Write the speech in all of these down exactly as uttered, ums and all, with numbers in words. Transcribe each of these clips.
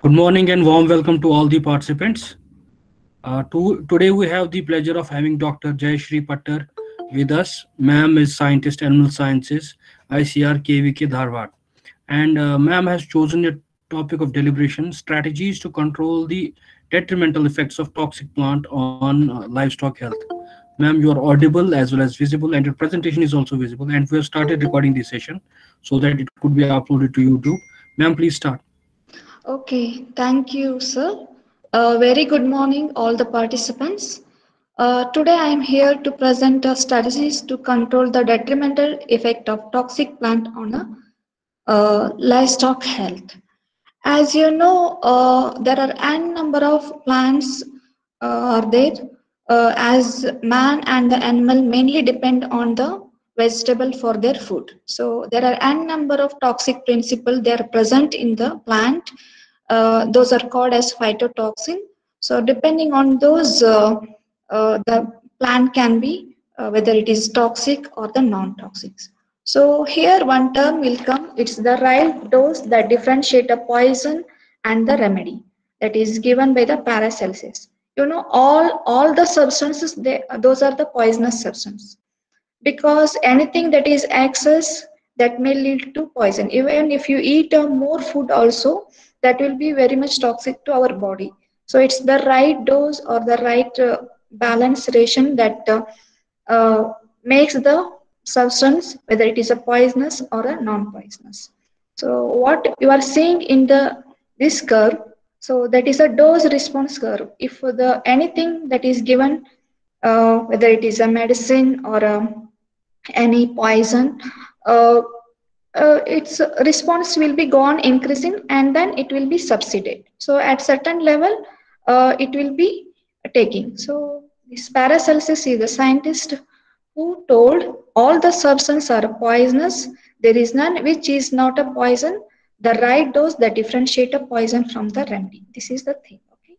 Good morning and warm welcome to all the participants. Uh, to, today we have the pleasure of having Doctor Jayashree Pattar with us. Ma'am is scientist animal sciences, I C R K V K Dharwad. And uh, ma'am has chosen a topic of deliberation, strategies to control the detrimental effects of toxic plant on uh, livestock health. Ma'am, you are audible as well as visible and your presentation is also visible, and we have started recording the session so that it could be uploaded to YouTube. Ma'am, please start. Okay, thank you, sir. Uh, very good morning, all the participants. Uh, today I am here to present the strategies to control the detrimental effect of toxic plant on a uh, livestock health. As you know, uh, there are n number of plants uh, are there. Uh, as man and the animal mainly depend on the vegetable for their food. So there are n number of toxic principles they are present in the plant. Uh, those are called as phytotoxin. So depending on those, uh, uh, the plant can be uh, whether it is toxic or the non-toxic. So here one term will come. It's the right dose that differentiate a poison and the remedy that is given by the Paracelsus. You know, all all the substances they those are the poisonous substances, because anything that is excess that may lead to poison. Even if you eat uh, more food also, that will be very much toxic to our body. So it's the right dose or the right uh, balance ration that uh, uh, makes the substance whether it is a poisonous or a non-poisonous. So what you are seeing in the this curve, so that is a dose response curve. If the anything that is given, uh, whether it is a medicine or a any poison, uh, uh, its response will be gone increasing and then it will be subsided. So at certain level, uh, it will be taking. So this Paracelsus is the scientist who told all the substances are poisonous. There is none which is not a poison. The right dose that differentiate a poison from the remedy. This is the thing. Okay.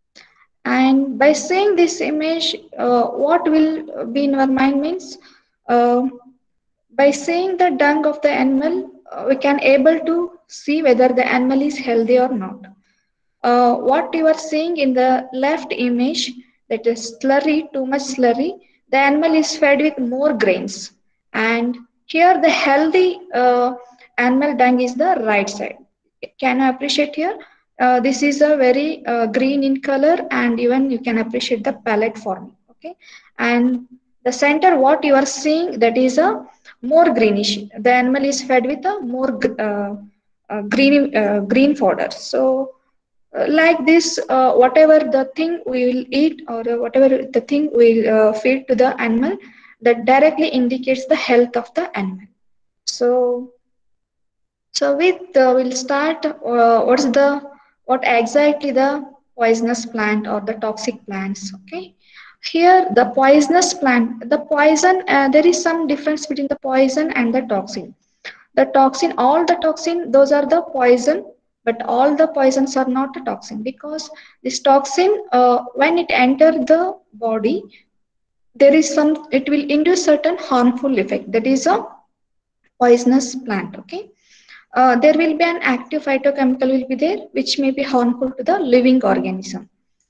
And by seeing this image, uh, what will be in our mind means, uh, by seeing the dung of the animal, uh, we can able to see whether the animal is healthy or not. Uh, what you are seeing in the left image, that is slurry, too much slurry, the animal is fed with more grains. And here the healthy uh, animal dung is the right side. Can you appreciate here? Uh, this is a very uh, green in color, and even you can appreciate the palette forming. Okay, and the center what you are seeing, that is a more greenish. The animal is fed with a more uh, uh, green uh, green fodder. So uh, like this, uh, whatever the thing we will eat or uh, whatever the thing we will uh, feed to the animal, that directly indicates the health of the animal. So so with uh, we'll start. Uh, what's the what exactly the poisonous plant or the toxic plants? Okay, here the poisonous plant, the poison. Uh, there is some difference between the poison and the toxin. The toxin, all the toxin, those are the poison, but all the poisons are not a toxin, because this toxin, uh, when it enter the body, there is some. It will induce certain harmful effect. That is a poisonous plant. Okay, uh, there will be an active phytochemical will be there which may be harmful to the living organism.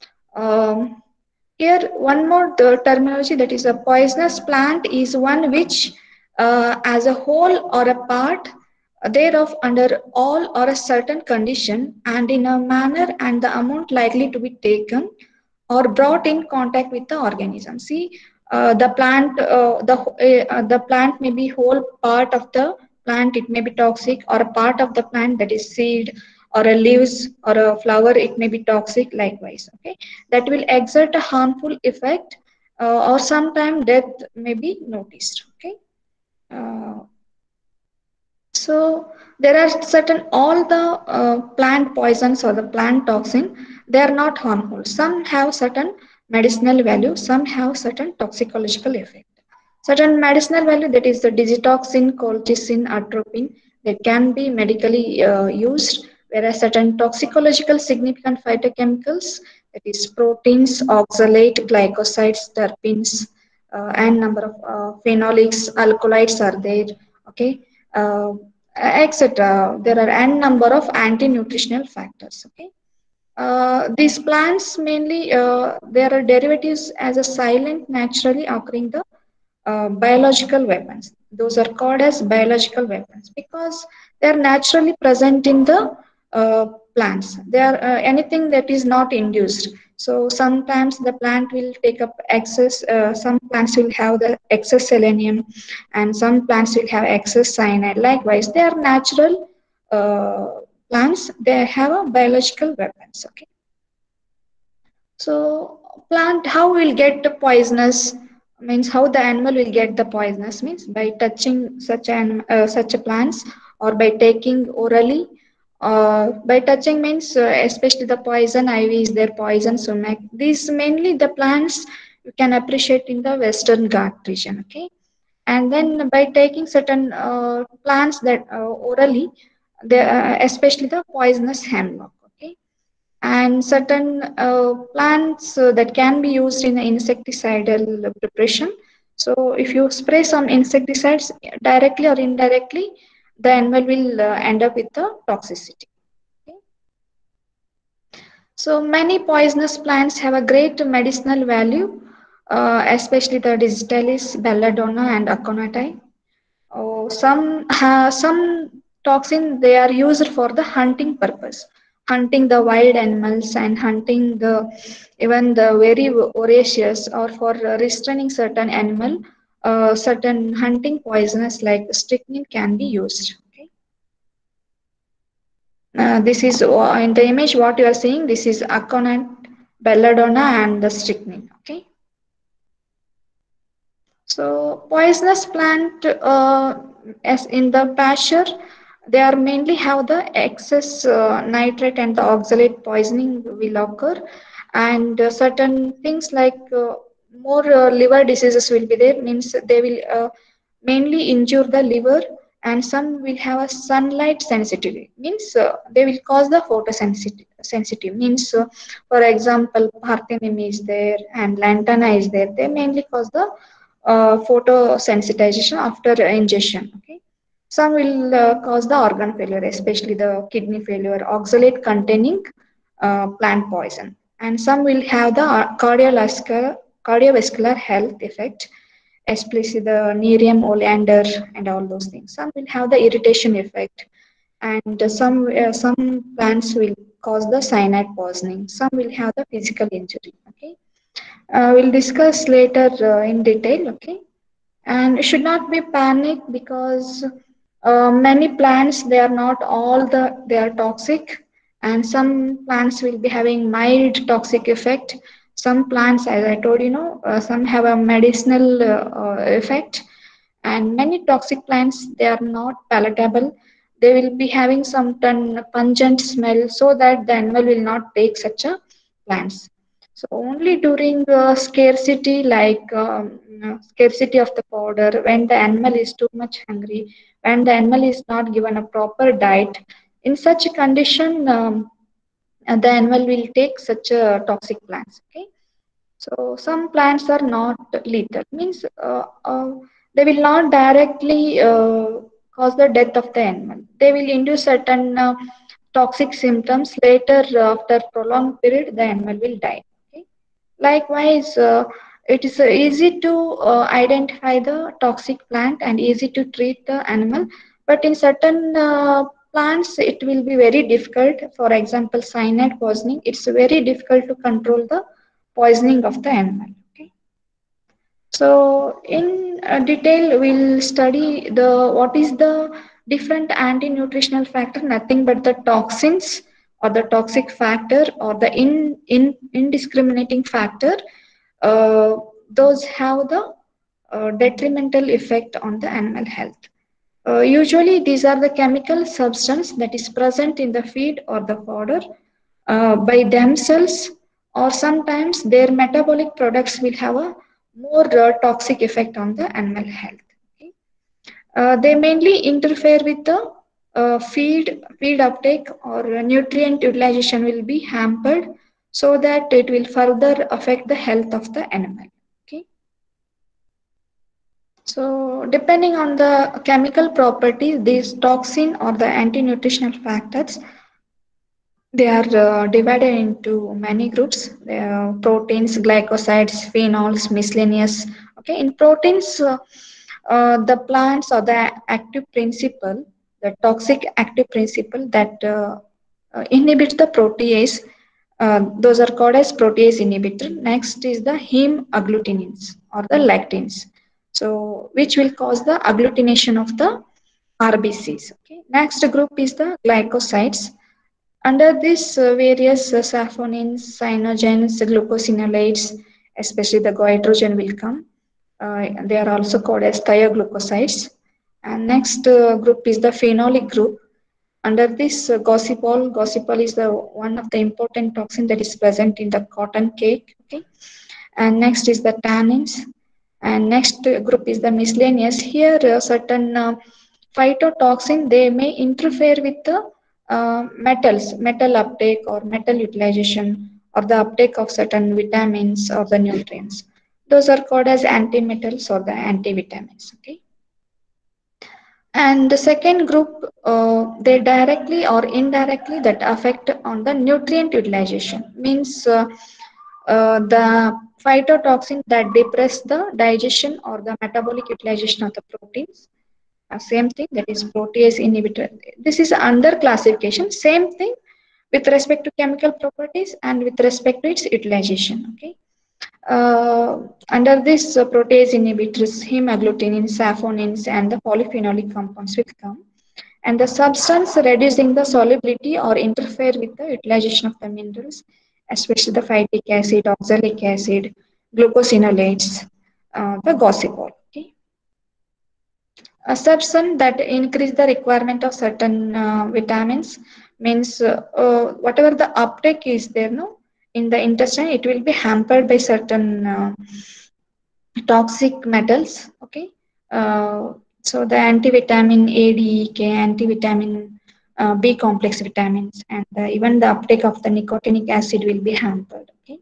Um, Here, one more the terminology, that is a poisonous plant is one which, uh, as a whole or a part thereof, under all or a certain condition and in a manner and the amount likely to be taken or brought in contact with the organism. See, uh, the plant, uh, the uh, the plant may be whole part of the plant. It may be toxic, or a part of the plant, that is seed or a leaves or a flower. It may be toxic. Likewise, okay, that will exert a harmful effect, uh, or sometime death may be noticed. Okay. Uh, so there are certain all the uh, plant poisons or the plant toxin, they are not harmful. Some have certain medicinal value, some have certain toxicological effect. Certain medicinal value, that is the digitoxin, colchicine, atropine, that can be medically uh, used, whereas certain toxicological significant phytochemicals, that is proteins, oxalate, glycosides, terpenes, uh, and number of uh, phenolics, alkaloids are there. Okay. Uh, et cetera. There are n number of anti-nutritional factors. Okay. Uh, these plants mainly, uh, there are derivatives as a silent, naturally occurring the uh, biological weapons. Those are called as biological weapons because they are naturally present in the uh, plants. They are uh, anything that is not induced. So sometimes the plant will take up excess. Uh, some plants will have the excess selenium, and some plants will have excess cyanide. Likewise, they are natural uh, plants. They have a biological weapons. Okay. So plant how will get the poisonous means how the animal will get the poisonous means by touching such an uh, such a plants or by taking orally. Uh, by touching means uh, especially the poison ivy is there, poison sumac. These mainly the plants you can appreciate in the Western Ghat region. Okay, and then by taking certain uh, plants that uh, orally, the, uh, especially the poisonous hemlock. Okay, and certain uh, plants uh, that can be used in the insecticidal preparation. So if you spray some insecticides directly or indirectly, the animal will uh, end up with the toxicity. Okay. So many poisonous plants have a great medicinal value, uh, especially the digitalis, belladonna, and aconite. Oh, some ha some toxin they are used for the hunting purpose, hunting the wild animals and hunting the even the very voracious or for restraining certain animal. Uh, certain hunting poisons like strychnine can be used. Okay. Uh, this is uh, in the image what you are seeing. This is aconite, belladonna, and the strychnine. Okay. So poisonous plant, uh, as in the pasture, they are mainly have the excess uh, nitrate and the oxalate poisoning will occur, and uh, certain things like uh, more uh, liver diseases will be there. Means they will uh, mainly injure the liver, and some will have a sunlight sensitivity. Means uh, they will cause the photosensitive. Sensitive means, uh, for example, Parthenium is there and Lantana is there. They mainly cause the uh, photosensitization after ingestion. Okay, some will uh, cause the organ failure, especially the kidney failure, oxalate containing uh, plant poison, and some will have the uh, cardiovascular cardiovascular health effect, especially the Nerium oleander and all those things. Some will have the irritation effect, and uh, some uh, some plants will cause the cyanide poisoning. Some will have the physical injury. Okay, uh, we'll discuss later uh, in detail. Okay, and should not be panic because uh, many plants they are not all the they are toxic, and some plants will be having mild toxic effect. Some plants, as I told you know, uh, some have a medicinal uh, uh, effect, and many toxic plants they are not palatable. They will be having some ton pungent smell, so that the animal will not take such a plants. So only during uh, scarcity, like um, uh, scarcity of the powder, when the animal is too much hungry, when the animal is not given a proper diet, in such a condition, um, uh, the animal will take such a toxic plants. Okay, so some plants are not lethal, means uh, uh, they will not directly uh, cause the death of the animal. They will induce certain uh, toxic symptoms. Later, uh, after prolonged period, the animal will die. Okay? Likewise, uh, it is uh, easy to uh, identify the toxic plant and easy to treat the animal, but in certain uh, plants, it will be very difficult. For example, cyanide poisoning, it's very difficult to control the poisoning of the animal. Okay. So in uh, detail, we'll study the what is the different anti-nutritional factor, nothing but the toxins or the toxic factor or the in, in indiscriminating factor. Uh, those have the uh, detrimental effect on the animal health. Uh, usually, these are the chemical substance that is present in the feed or the fodder uh, by themselves, or sometimes their metabolic products will have a more uh, toxic effect on the animal health. Okay. Uh, they mainly interfere with the uh, feed feed uptake, or nutrient utilization will be hampered, so that it will further affect the health of the animal. Okay. So, depending on the chemical properties, these toxin or the anti-nutritional factors, They are uh, divided into many groups: uh, proteins, glycosides, phenols, miscellaneous. Okay, in proteins, uh, uh, the plants or the active principle, the toxic active principle that uh, uh, inhibits the protease. Uh, those are called as protease inhibitor. Next is the heme agglutinins or the lectins, so which will cause the agglutination of the R B Cs. Okay. Next group is the glycosides. Under this, uh, various uh, saponins, cyanogens, glucosinolates, especially the goitrogen will come. Uh, they are also called as thioglucosides. And next uh, group is the phenolic group. Under this, uh, gossypol, gossypol is the one of the important toxin that is present in the cotton cake. Okay, and next is the tannins, and next uh, group is the miscellaneous. Here, uh, certain uh, phytotoxin they may interfere with the uh, metals, metal uptake or metal utilization, or the uptake of certain vitamins or the nutrients. Those are called as antimetals or the antivitamins. Okay, and the second group, uh, they directly or indirectly that affect on the nutrient utilization. Means uh, uh, the phytotoxin that depress the digestion or the metabolic utilization of the proteins. Uh, same thing, that is protease inhibitor. This is under classification. Same thing with respect to chemical properties and with respect to its utilization. Okay. Uh, under this uh, protease inhibitors, hemagglutinin, saponins, and the polyphenolic compounds will come. And the substance reducing the solubility or interfere with the utilization of the minerals, especially the phytic acid, oxalic acid, glucosinolates, uh, the gossypol. Okay. A substance that increase the requirement of certain uh, vitamins means uh, uh, whatever the uptake is there, no, in the intestine, it will be hampered by certain uh, toxic metals. Okay, uh, so the antivitamin A, D, E, K, antivitamin uh, B complex vitamins, and uh, even the uptake of the nicotinic acid will be hampered. Okay.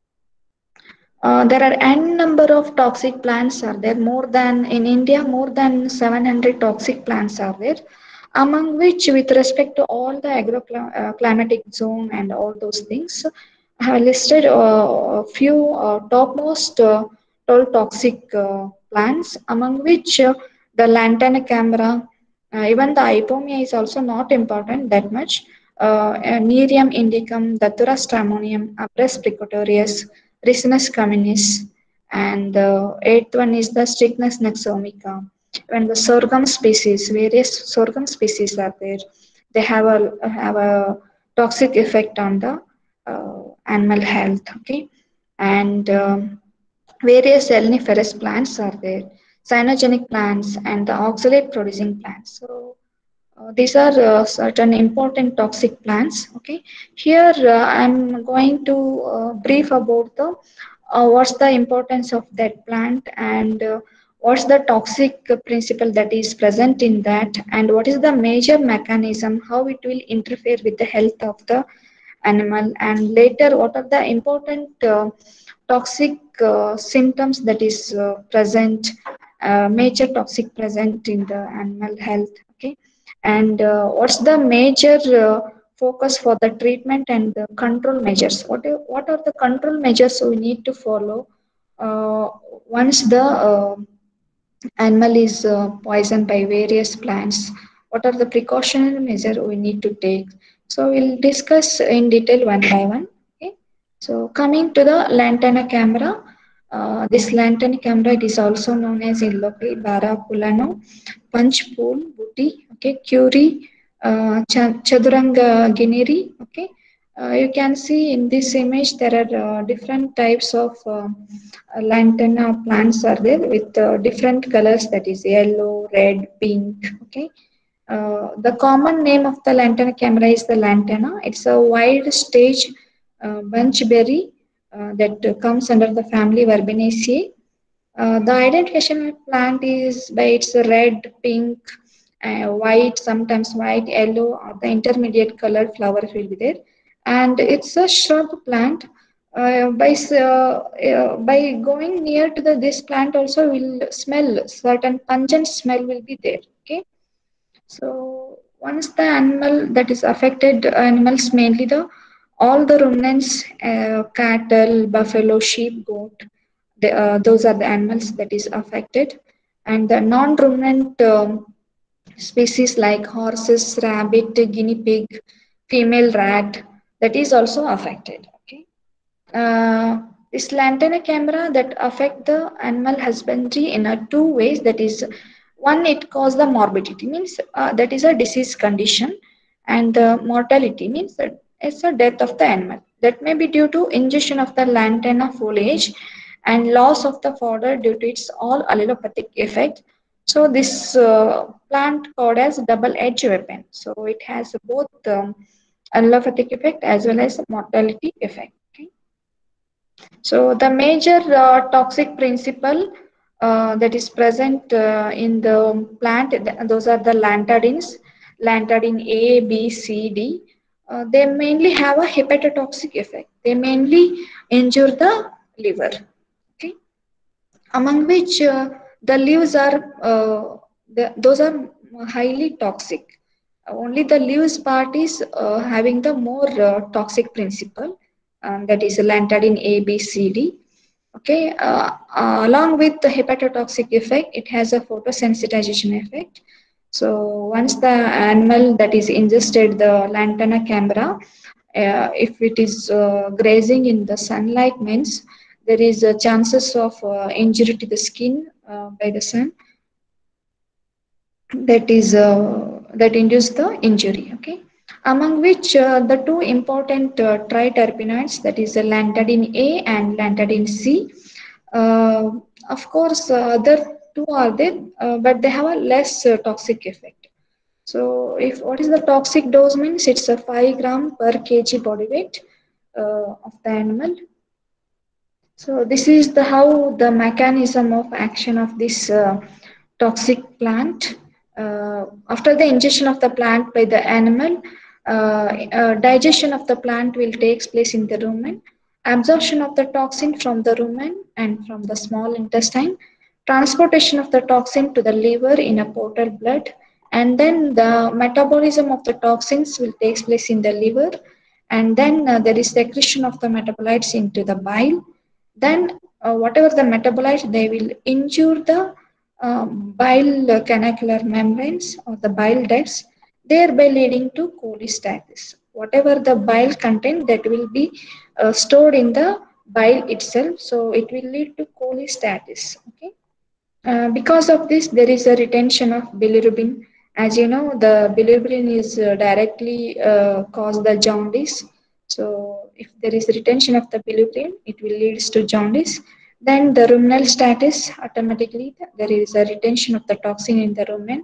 Uh, there are n number of toxic plants are there. More than in India, more than seven hundred toxic plants are there, among which, with respect to all the agroclimatic zone and all those things, I have listed uh, a few uh, topmost uh, twelve toxic uh, plants, among which uh, the lantana camera, uh, even the ipomia is also not important that much. Uh, uh, Nerium indicum, Datura stramonium, Apres precotorius, Ricinus communis, and the eighth one is the Strychnus nexomica. When the sorghum species, various sorghum species are there, they have a have a toxic effect on the uh, animal health. Okay, and um, various seleniferous plants are there, cyanogenic plants, and the oxalate producing plants. So uh, these are uh, certain important toxic plants. Okay, here uh, I'm going to uh, brief about the uh, what's the importance of that plant, and uh, what's the toxic principle that is present in that, and what is the major mechanism, how it will interfere with the health of the animal, and later what are the important uh, toxic uh, symptoms that is uh, present, uh, major toxic present in the animal health. Okay, and uh, what's the major uh, focus for the treatment and the control measures, what are, what are the control measures we need to follow uh, once the uh, animal is uh, poisoned by various plants, what are the precautionary measures we need to take. So we'll discuss in detail one by one. Okay. So coming to the lantana camera, uh, this lantana camera, it is also known as in local Barapulano, Panchpul, Buti, okay, Curie, uh, Chaduranga Giniri. Okay. Uh, you can see in this image there are uh, different types of uh, lantana plants are there with uh, different colors, that is yellow, red, pink. Okay. Uh, the common name of the lantana camera is the lantana. It's a wide stage uh, bunchberry uh, that uh, comes under the family Verbenaceae. Uh, the identification of plant is by its red, pink, uh, white, sometimes white, yellow, or the intermediate colored flowers will be there. And it's a shrub plant. Uh, by uh, uh, by going near to the this plant also will smell certain pungent smell will be there. Okay, so Once the animal that is affected animals mainly the all the ruminants, uh, cattle, buffalo, sheep, goat, the, uh, those are the animals that is affected, and the non-ruminant um, species like horses, rabbit, guinea pig, female rat, that is also affected. Okay. Uh, this lantana camera that affect the animal husbandry in a two ways. That is, one, it cause the morbidity means uh, that is a disease condition, and the mortality means that it's a death of the animal. That may be due to ingestion of the lantana foliage and loss of the fodder due to its all allelopathic effect. So this uh, plant called as double-edged weapon. So it has both um, allelopathic effect as well as mortality effect. Okay. So the major uh, toxic principle uh, that is present uh, in the plant, those are the lantadines, lantadine A, B, C, D. Uh, they mainly have a hepatotoxic effect. They mainly injure the liver. Okay, among which uh, the leaves are uh, the, those are highly toxic. Only the leaves part is uh, having the more uh, toxic principle, um, that is lantadine A, B, C, D. Okay, uh, uh, along with the hepatotoxic effect, it has a photosensitization effect. So once the animal that is ingested the lantana camera, uh, if it is uh, grazing in the sunlight means there is a chances of uh, injury to the skin uh, by the sun, that is uh, that induce the injury. Okay, among which uh, the two important uh, triterpenoids, that is uh, lantadine A and lantadine C. uh, of course uh, other two are there, uh, but they have a less uh, toxic effect. So if what is the toxic dose means, it's a five gram per kg body weight uh, of the animal. So this is the how the mechanism of action of this uh, toxic plant. Uh, after the ingestion of the plant by the animal, uh, uh, digestion of the plant will take place in the rumen, absorption of the toxin from the rumen and from the small intestine, transportation of the toxin to the liver in a portal blood, and then the metabolism of the toxins will take place in the liver, and then uh, there is secretion of the metabolites into the bile. Then uh, whatever the metabolites, they will injure the um, bile canacular membranes or the bile ducts, thereby leading to cholestasis. Whatever the bile content, that will be uh, stored in the bile itself, so it will lead to cholestasis. Okay. Uh, because of this, there is a retention of bilirubin. As you know, the bilirubin is uh, directly uh, cause the jaundice. So, if there is retention of the bilirubin, it will lead to jaundice. Then the ruminal status, automatically there is a retention of the toxin in the rumen,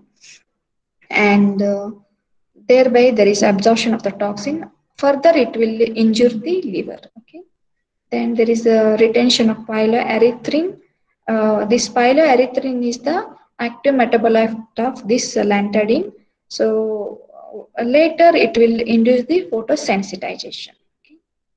and uh, thereby there is absorption of the toxin. Further, it will injure the liver. Okay. Then there is a retention of pyeloerythrin. Uh, this pyeloerythrin is the active metabolite of this lantadine. So uh, later it will induce the photosensitization. Okay.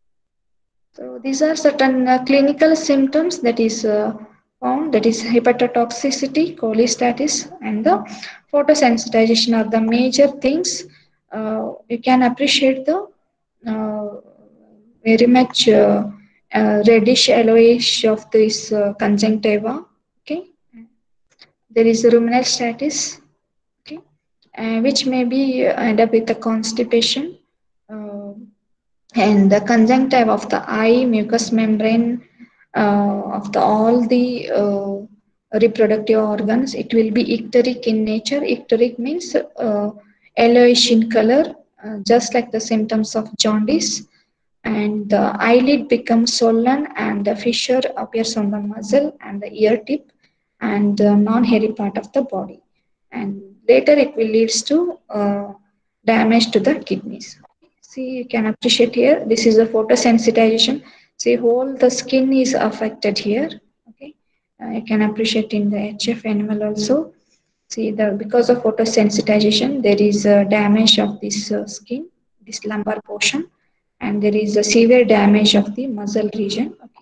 So these are certain uh, clinical symptoms that is uh, found, that is hepatotoxicity, cholestasis, and the photosensitization are the major things. Uh, you can appreciate the uh, very much uh, uh, reddish yellowish of this uh, conjunctiva. Okay, there is a ruminal status. Okay, uh, which may be uh, end up with the constipation. Uh, and the conjunctiva of the eye, mucous membrane uh, of the all the uh, reproductive organs, it will be icteric in nature. Icteric means uh, yellowish in color, uh, just like the symptoms of jaundice, and the eyelid becomes swollen and the fissure appears on the muzzle and the ear tip and the non-hairy part of the body, and later it will leads to uh, damage to the kidneys. See, you can appreciate here, this is the photosensitization. See, whole the skin is affected here. Okay, uh, you can appreciate in the H F animal also. See, the because of photosensitization, there is a damage of this uh, skin, this lumbar portion, and there is a severe damage of the muscle region. Okay.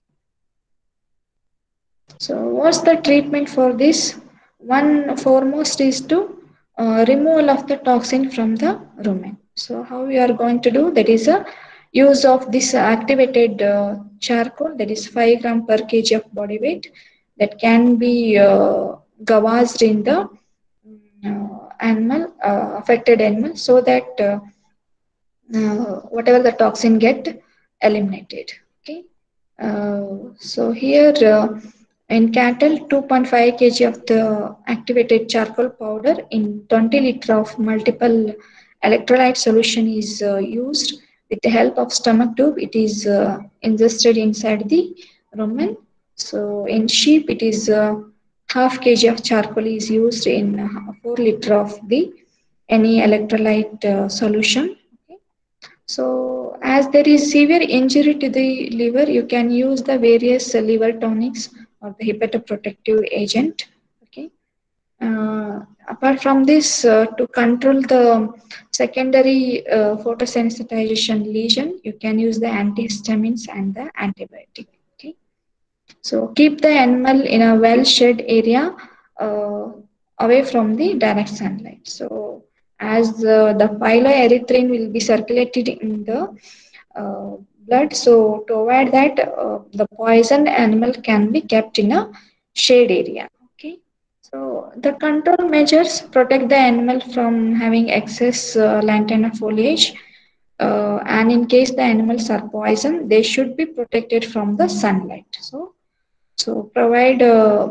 So, what's the treatment for this? One foremost is to uh, removal of the toxin from the rumen. So how we are going to do that is a use of this activated uh, charcoal, that is five gram per kg of body weight, that can be uh, gavazed in the uh, animal uh, affected animal, so that uh, uh, whatever the toxin get eliminated. Okay. Uh, so here uh, in cattle, two point five kilograms of the activated charcoal powder in twenty liter of multiple electrolyte solution is uh, used with the help of stomach tube. It is uh, ingested inside the rumen. So in sheep, it is uh, half kg of charcoal is used in uh, four liter of the any electrolyte uh, solution. Okay. So, as there is severe injury to the liver, you can use the various uh, liver tonics or the hepatoprotective agent. Okay. Uh, apart from this, uh, to control the secondary uh, photosensitization lesion, you can use the antihistamines and the antibiotic. Okay. So keep the animal in a well shed area uh, away from the direct sunlight. So as uh, the phyloerythrin will be circulated in the uh, blood, so to avoid that, uh, the poisoned animal can be kept in a shade area. Okay. So the control measures protect the animal from having excess uh, lantana foliage, uh, and in case the animals are poisoned, they should be protected from the sunlight. So so provide uh,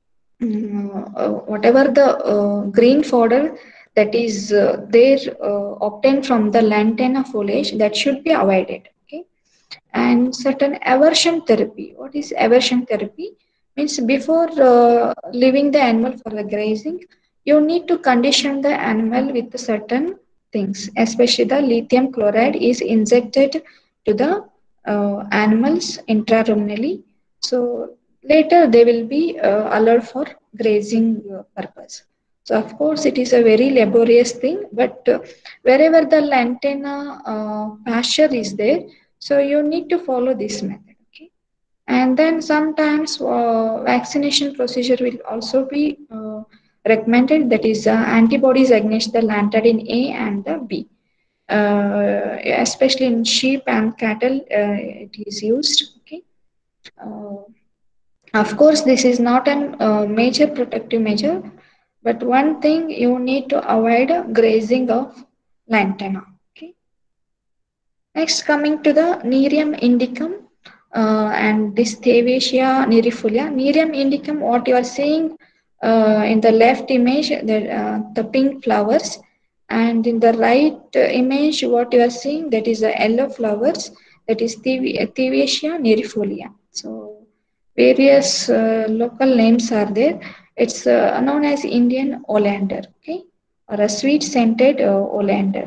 mm, uh, whatever the uh, green fodder that is uh, there uh, obtained from the lantana foliage, that should be avoided. Okay. And certain aversion therapy. What is aversion therapy? Means before uh, leaving the animal for the grazing, you need to condition the animal with certain things, especially the lithium chloride is injected to the uh, animals intraruminally. So later they will be uh, allowed for grazing uh, purpose. So of course it is a very laborious thing, but uh, wherever the lantana uh, pasture is there, so you need to follow this method. Okay. And then sometimes uh, vaccination procedure will also be uh, recommended. That is uh, antibodies against the lantadin A and the B. Uh, especially in sheep and cattle, uh, it is used. Okay. Uh, of course, this is not a uh, major protective measure, but one thing you need to avoid grazing of lantana. Okay. Next, coming to the Nerium indicum uh, and this Thavacia nerifolia. Nerium indicum, what you are seeing uh, in the left image, the, uh, the pink flowers, and in the right uh, image, what you are seeing, that is the yellow flowers, that is Thavacia nerifolia. So, various uh, local names are there. It's uh, known as Indian oleander, okay, or a sweet scented uh, oleander.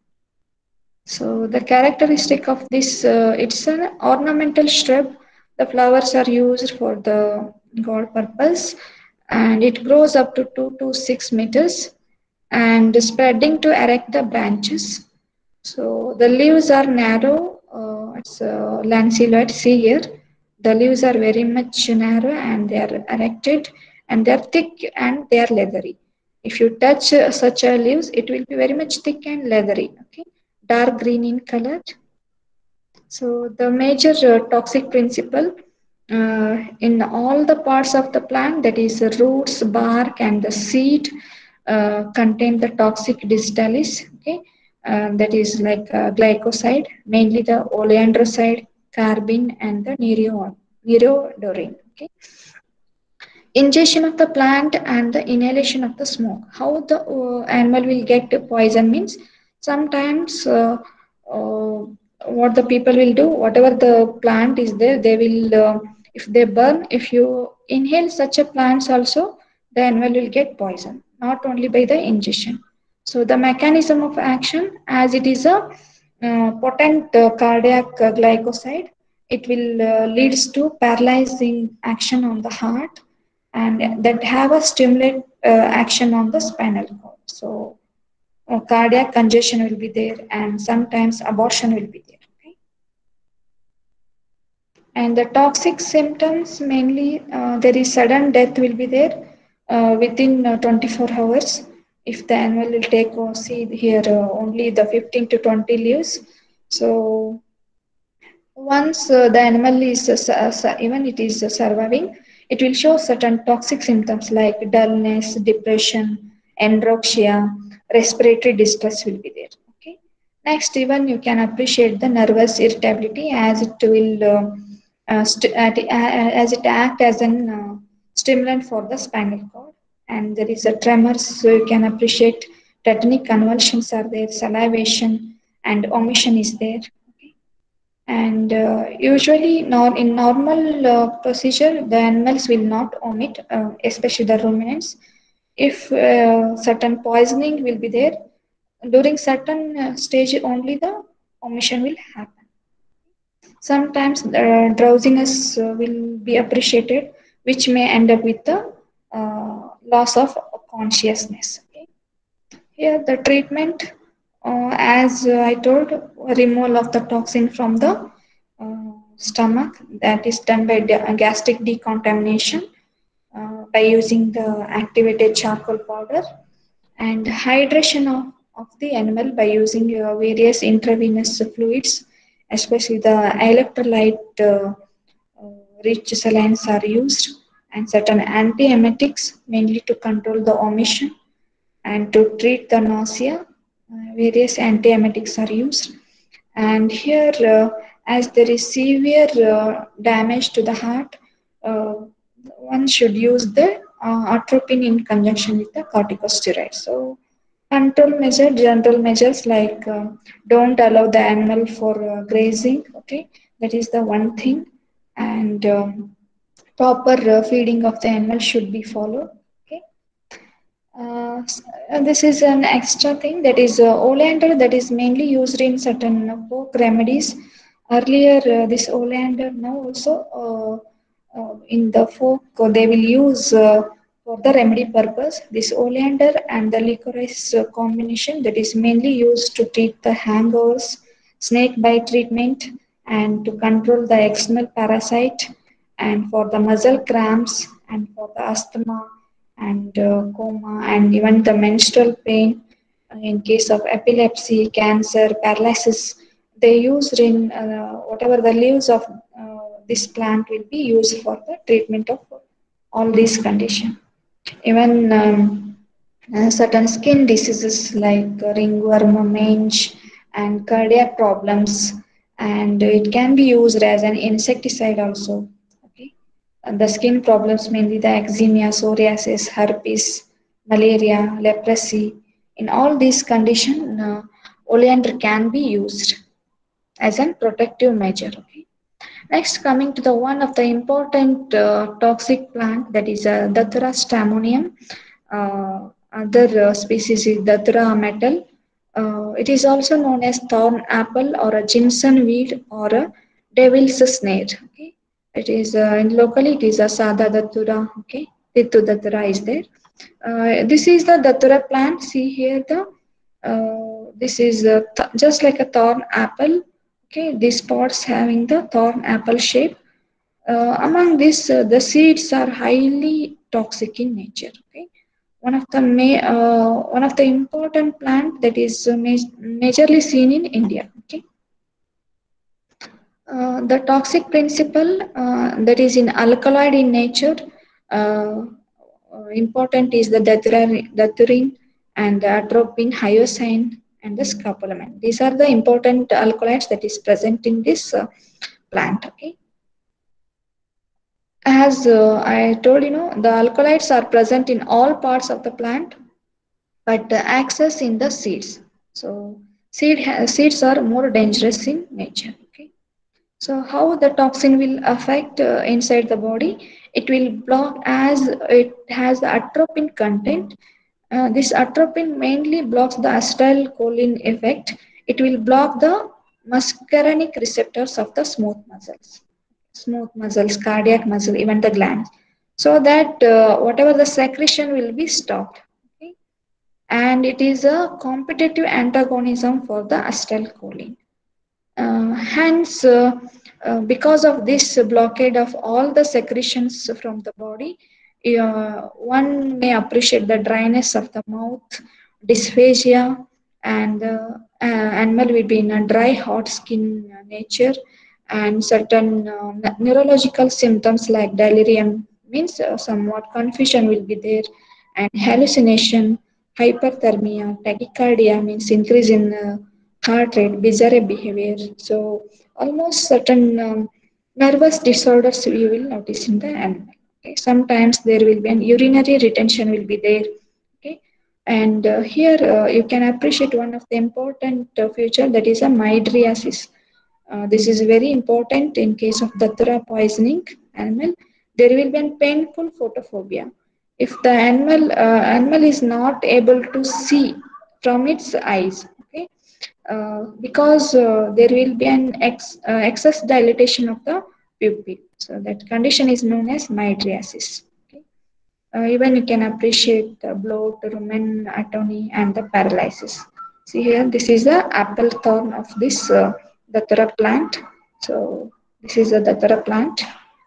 So the characteristic of this, uh, it's an ornamental shrub. The flowers are used for the god purpose, and it grows up to two to six meters and spreading to erect the branches. So the leaves are narrow. Uh, it's uh, lanceolate. See here, the leaves are very much narrow and they are erected and they are thick and they are leathery. If you touch uh, such a leaves, it will be very much thick and leathery. Okay, dark green in color. So the major uh, toxic principle uh, in all the parts of the plant, that is the roots, bark, and the seed, uh, contain the toxic digitalis. Okay, uh, that is like uh, glycoside, mainly the oleandroside, carbene, and the nereo, nereodorin. Okay, ingestion of the plant and the inhalation of the smoke. How the uh, animal will get poison means sometimes uh, uh, what the people will do, whatever the plant is there, they will, uh, if they burn, if you inhale such a plants also, the animal will get poison, not only by the ingestion. So the mechanism of action, as it is a uh, potent uh, cardiac uh, glycoside, it will uh, leads to paralyzing action on the heart and that have a stimulate uh, action on the spinal cord. So uh, cardiac congestion will be there and sometimes abortion will be there. Okay? And the toxic symptoms mainly uh, there is sudden death will be there uh, within uh, twenty-four hours. if the animal will take, or see here, uh, only the fifteen to twenty leaves. So once uh, the animal is uh, su- uh, su- even it is uh, surviving, it will show certain toxic symptoms like dullness, depression, anorexia, respiratory distress will be there. Okay. Next, even you can appreciate the nervous irritability as it will uh, uh, st- at, uh, as it act as an uh, stimulant for the spinal cord, and there is a tremors. So you can appreciate tetanic convulsions are there, salivation and omission is there. Okay. And uh, usually, nor in normal uh, procedure, the animals will not omit, uh, especially the ruminants. If uh, certain poisoning will be there, during certain uh, stage only the omission will happen. Sometimes the drowsiness uh, will be appreciated, which may end up with the uh, loss of consciousness. Okay. Here, the treatment, uh, as uh, I told, removal of the toxin from the uh, stomach, that is done by de- gastric decontamination uh, by using the activated charcoal powder, and hydration of, of the animal by using uh, various intravenous fluids, especially the electrolyte uh, uh, rich salines are used, and certain antiemetics mainly to control the omission and to treat the nausea. Uh, various antiemetics are used. And here, uh, as there is severe uh, damage to the heart, uh, one should use the uh, atropine in conjunction with the corticosteroid. So, control measure, general measures like uh, don't allow the animal for uh, grazing. Okay, that is the one thing, and um, proper uh, feeding of the animal should be followed. Okay. Uh, and this is an extra thing, that is uh, oleander, that is mainly used in certain uh, folk remedies. Earlier, uh, this oleander now also uh, uh, in the folk uh, they will use uh, for the remedy purpose. This oleander and the licorice uh, combination, that is mainly used to treat the hangovers, snake bite treatment, and to control the external parasite, and for the muscle cramps, and for the asthma and uh, coma, and even the menstrual pain uh, in case of epilepsy, cancer, paralysis. They use in uh, whatever the leaves of uh, this plant will be used for the treatment of all these conditions. Even um, uh, certain skin diseases like ringworm, mange, and cardiac problems, and it can be used as an insecticide also. Okay. And the skin problems mainly the eczema, psoriasis, herpes, malaria, leprosy. In all these conditions, uh, oleander can be used as a protective measure. Okay. Next, coming to the one of the important uh, toxic plant, that is uh, Datura stramonium. Uh, other uh, species is Datura metal. Uh, it is also known as thorn apple or a Jimson weed or a devil's snare. Okay. It is uh, in locally it is a Sada Datura. Okay. Titu Datura is there. Uh, this is the Datura plant. See here the uh, this is uh, th- just like a thorn apple. Okay, these pods having the thorn apple shape. Uh, among this, uh, the seeds are highly toxic in nature. Okay, one of the ma- uh, one of the important plant that is uh, ma- majorly seen in India. Okay, uh, the toxic principle uh, that is in alkaloid in nature. Uh, uh, important is the dathurin, dathurin and the atropine, hyoscine, and the scopolamine. These are the important alkaloids that is present in this uh, plant. Okay. As uh, I told, you know, the alkaloids are present in all parts of the plant, but the access in the seeds. So seed ha- seeds are more dangerous in nature. Okay. So how the toxin will affect uh, inside the body? It will block as it has the atropine content. Uh, this atropine mainly blocks the acetylcholine effect. It will block the muscarinic receptors of the smooth muscles, smooth muscles, cardiac muscle, even the glands, so that uh, whatever the secretion will be stopped. Okay? And it is a competitive antagonism for the acetylcholine. Uh, hence, uh, uh, because of this blockade of all the secretions from the body, Uh, one may appreciate the dryness of the mouth, dysphagia, and uh, uh, animal will be in a dry, hot skin uh, nature, and certain uh, neurological symptoms like delirium means uh, somewhat confusion will be there, and hallucination, hyperthermia, tachycardia means increase in uh, heart rate, bizarre behavior. So almost certain um, nervous disorders you will notice in the animal. Okay. Sometimes there will be an urinary retention will be there. Okay. And uh, here uh, you can appreciate one of the important uh, feature, that is a mydriasis. Uh, this is very important in case of datura poisoning animal. There will be a painful photophobia. If the animal uh, animal is not able to see from its eyes, okay, uh, because uh, there will be an ex, uh, excess dilatation of the pupil. So that condition is known as mydriasis. Okay. Uh, even you can appreciate the bloat, rumen atony, and the paralysis. See here, this is the apple thorn of this uh, datura plant. So this is the datura plant.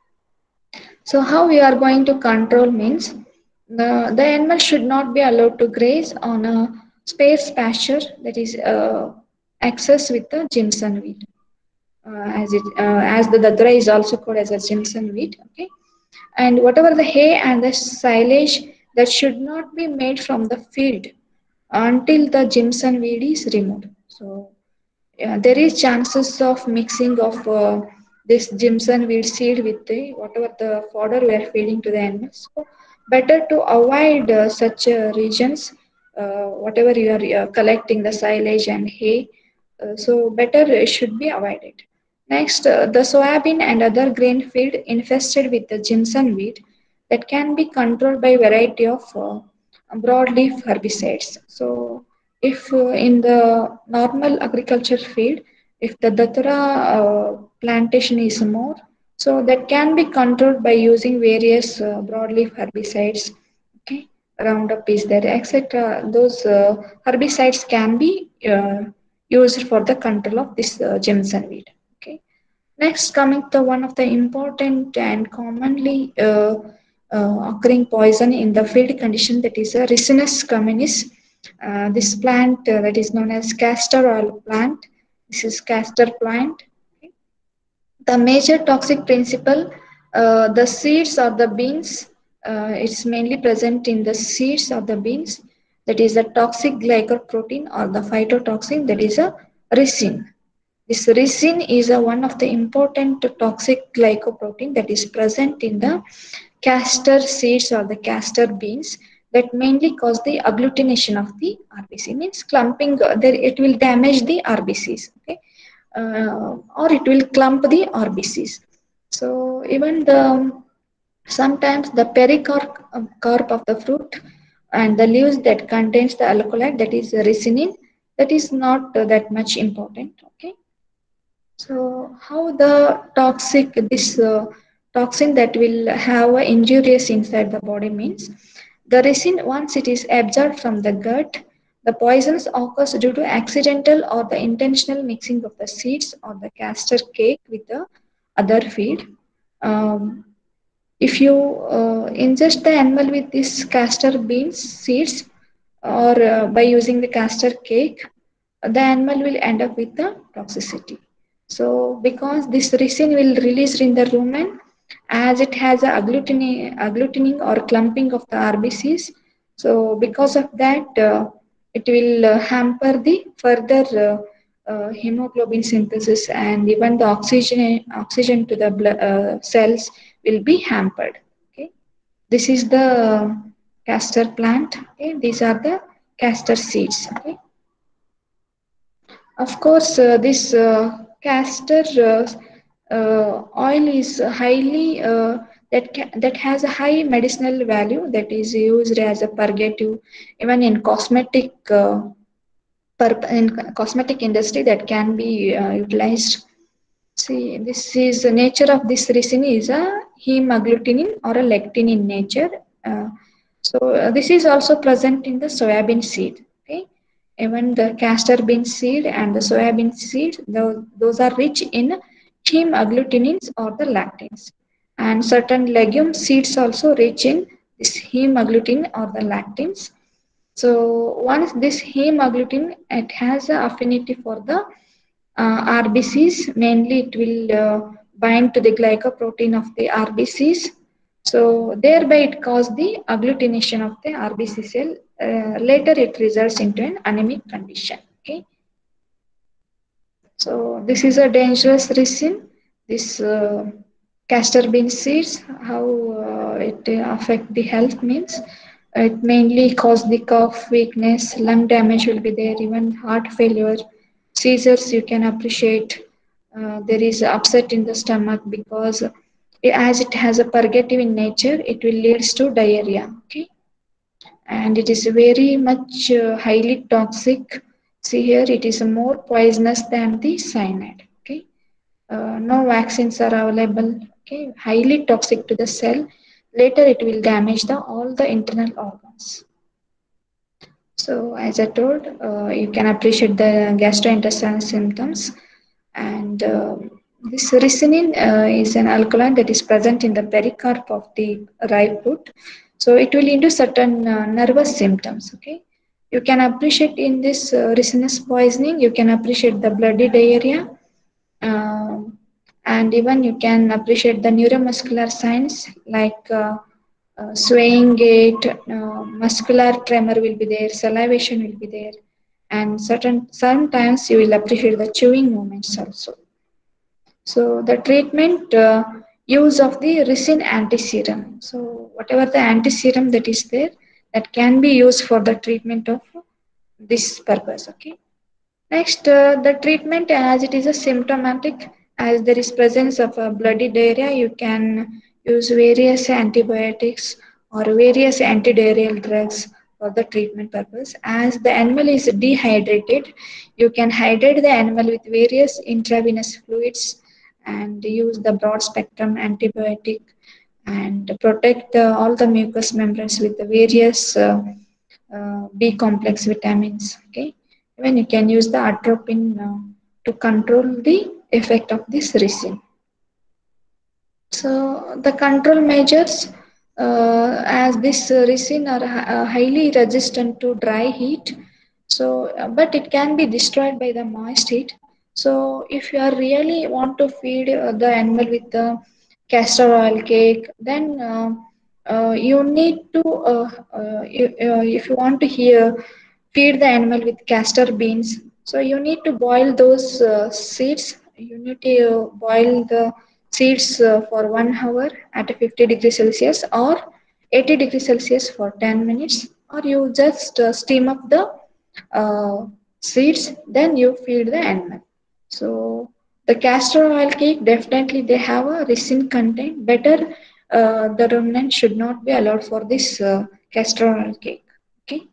So how we are going to control means the, the animal should not be allowed to graze on a sparse pasture that is uh, access with the Jimson weed. Uh, as it uh, as the datura is also called as a Jimson weed. Okay, and whatever the hay and the silage that should not be made from the field until the Jimson weed is removed. So yeah, there is chances of mixing of uh, this Jimson weed seed with the whatever the fodder we are feeding to the animals. So better to avoid uh, such uh, regions, uh, whatever you are uh, collecting the silage and hay. Uh, so better uh, should be avoided. Next, uh, the soybean and other grain field infested with the Jimson weed that can be controlled by variety of uh, broadleaf herbicides. So if uh, in the normal agriculture field, if the datura uh, plantation is more, so that can be controlled by using various uh, broadleaf herbicides. Okay, Roundup is there, et cetera. Those uh, herbicides can be uh, used for the control of this uh, Jimson weed. Okay. Next, coming to one of the important and commonly uh, uh, occurring poison in the field condition, that is a Ricinus communis. Uh, this plant uh, that is known as castor oil plant. This is castor plant. The major toxic principle, uh, the seeds or the beans, uh, it's mainly present in the seeds of the beans. That is a toxic glycoprotein or the phytotoxin, that is a ricin. This ricin is a, one of the important toxic glycoprotein that is present in the castor seeds or the castor beans, that mainly cause the agglutination of the R B C. Means clumping, uh, there it will damage the R B Cs, okay, uh, or it will clump the R B Cs. So even the sometimes the pericarp um, carp of the fruit and the leaves that contains the alkaloid, that is ricinin, that is not uh, that much important. Okay. So how the toxic this uh, toxin that will have a injurious inside the body means the resin, once it is absorbed from the gut, the poisons occurs due to accidental or the intentional mixing of the seeds or the castor cake with the other feed. Um, if you uh, ingest the animal with this castor beans seeds or uh, by using the castor cake, the animal will end up with the toxicity. So because this resin will release in the rumen, as it has a agglutinin, agglutining or clumping of the R B Cs. So because of that, uh, it will uh, hamper the further uh, uh, hemoglobin synthesis, and even the oxygen oxygen to the blood, uh, cells will be hampered. Okay, this is the castor plant. Okay, these are the castor seeds. Okay. Of course, uh, this uh, castor uh, uh, oil is highly uh, that ca- that has a high medicinal value, that is used as a purgative, even in cosmetic uh, purp- in cosmetic industry that can be uh, utilized. See, this is the nature of this resin is a hemagglutinin or a lectin in nature. Uh, so uh, this is also present in the soybean seed. Okay, even the castor bean seed and the soybean seed, those, those are rich in hemagglutinins or the lactins. And certain legume seeds also rich in this heme agglutinin or the lactins. So once this heme agglutinin, it has an affinity for the uh, R B Cs. Mainly, it will uh, bind to the glycoprotein of the R B Cs. So thereby, it causes the agglutination of the R B C cell. Uh, later, it results into an anemic condition. Okay. So this is a dangerous resin. This uh, castor bean seeds, how uh, it uh, affect the health means it mainly cause the cough, weakness, lung damage will be there, even heart failure, seizures. You can appreciate uh, there is upset in the stomach because as it has a purgative in nature, it will leads to diarrhea. Okay, and it is very much uh, highly toxic. See here, it is more poisonous than the cyanide. Okay, uh, no vaccines are available. Okay, highly toxic to the cell. Later, it will damage the all the internal organs. So, as I told, uh, you can appreciate the gastrointestinal symptoms, and uh, this ricinin uh, is an alkaline that is present in the pericarp of the rye fruit. So it will induce certain uh, nervous symptoms. Okay, you can appreciate in this uh, ricinous poisoning. You can appreciate the bloody diarrhea, uh, and even you can appreciate the neuromuscular signs like uh, uh, swaying gait, uh, muscular tremor will be there, salivation will be there, and certain sometimes you will appreciate the chewing movements also. So the treatment uh, use of the resin antiserum. So whatever the antiserum that is there, that can be used for the treatment of this purpose. Okay. Next, uh, the treatment as it is a symptomatic, as there is presence of a bloody diarrhea, you can use various antibiotics or various antidiarrheal drugs for the treatment purpose. As the animal is dehydrated, you can hydrate the animal with various intravenous fluids and use the broad spectrum antibiotic and protect the, all the mucous membranes with the various uh, uh, B complex vitamins. Okay, even you can use the atropine uh, to control the effect of this resin. So the control measures, uh, as this uh, resin are uh, highly resistant to dry heat, so uh, but it can be destroyed by the moist heat. So if you are really want to feed uh, the animal with the castor oil cake, then uh, uh, you need to uh, uh, you, uh, if you want to hear feed the animal with castor beans, so you need to boil those uh, seeds. You need to uh, boil the seeds uh, for one hour at fifty degrees Celsius or eighty degrees Celsius for ten minutes, or you just uh, steam up the uh, seeds, then you feed the animal. So the castor oil cake, definitely they have a resin content. Better uh, the ruminant should not be allowed for this uh, castor oil cake. Okay.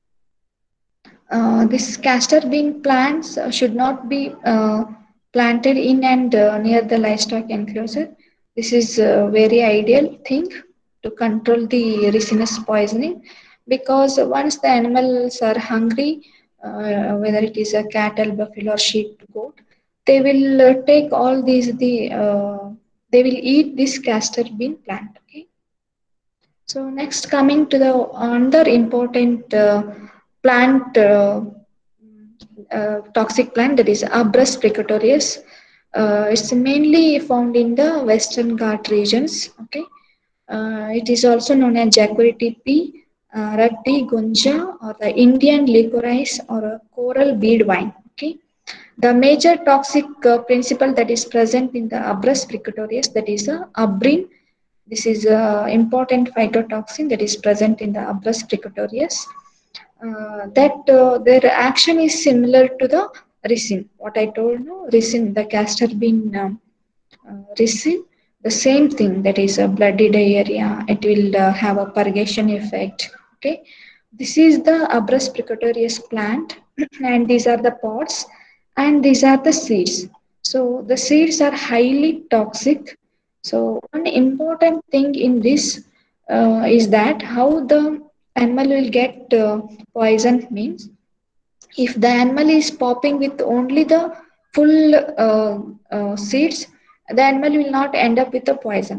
Uh, this castor bean plants uh, should not be uh, planted in and uh, near the livestock enclosure. This is a very ideal thing to control the resinous poisoning, because once the animals are hungry, uh, whether it is a cattle, buffalo, or sheep, goat, they will uh, take all these the uh, they will eat this castor bean plant. Okay. So next, coming to the another important uh, plant, uh, uh, toxic plant, that is Abrus precatorius. Uh, it's mainly found in the Western Ghat regions. Okay, uh, it is also known as Jacquerie tepi, uh, Ragdi gunja, or the Indian licorice or a coral bead vine. Okay, the major toxic uh, principle that is present in the Abrus precatorius, that is a abrin. This is an important phytotoxin that is present in the Abrus precatorius. Uh, that uh, their action is similar to the resin. What I told you, resin, the castor bean um, uh, resin, the same thing, that is a bloody diarrhea. It will uh, have a purgation effect. Okay, this is the Abrus precatorius plant, and these are the pods, and these are the seeds. So the seeds are highly toxic. So one important thing in this uh, is that how the animal will get uh, poison means, if the animal is popping with only the full uh, uh, seeds, the animal will not end up with the poison.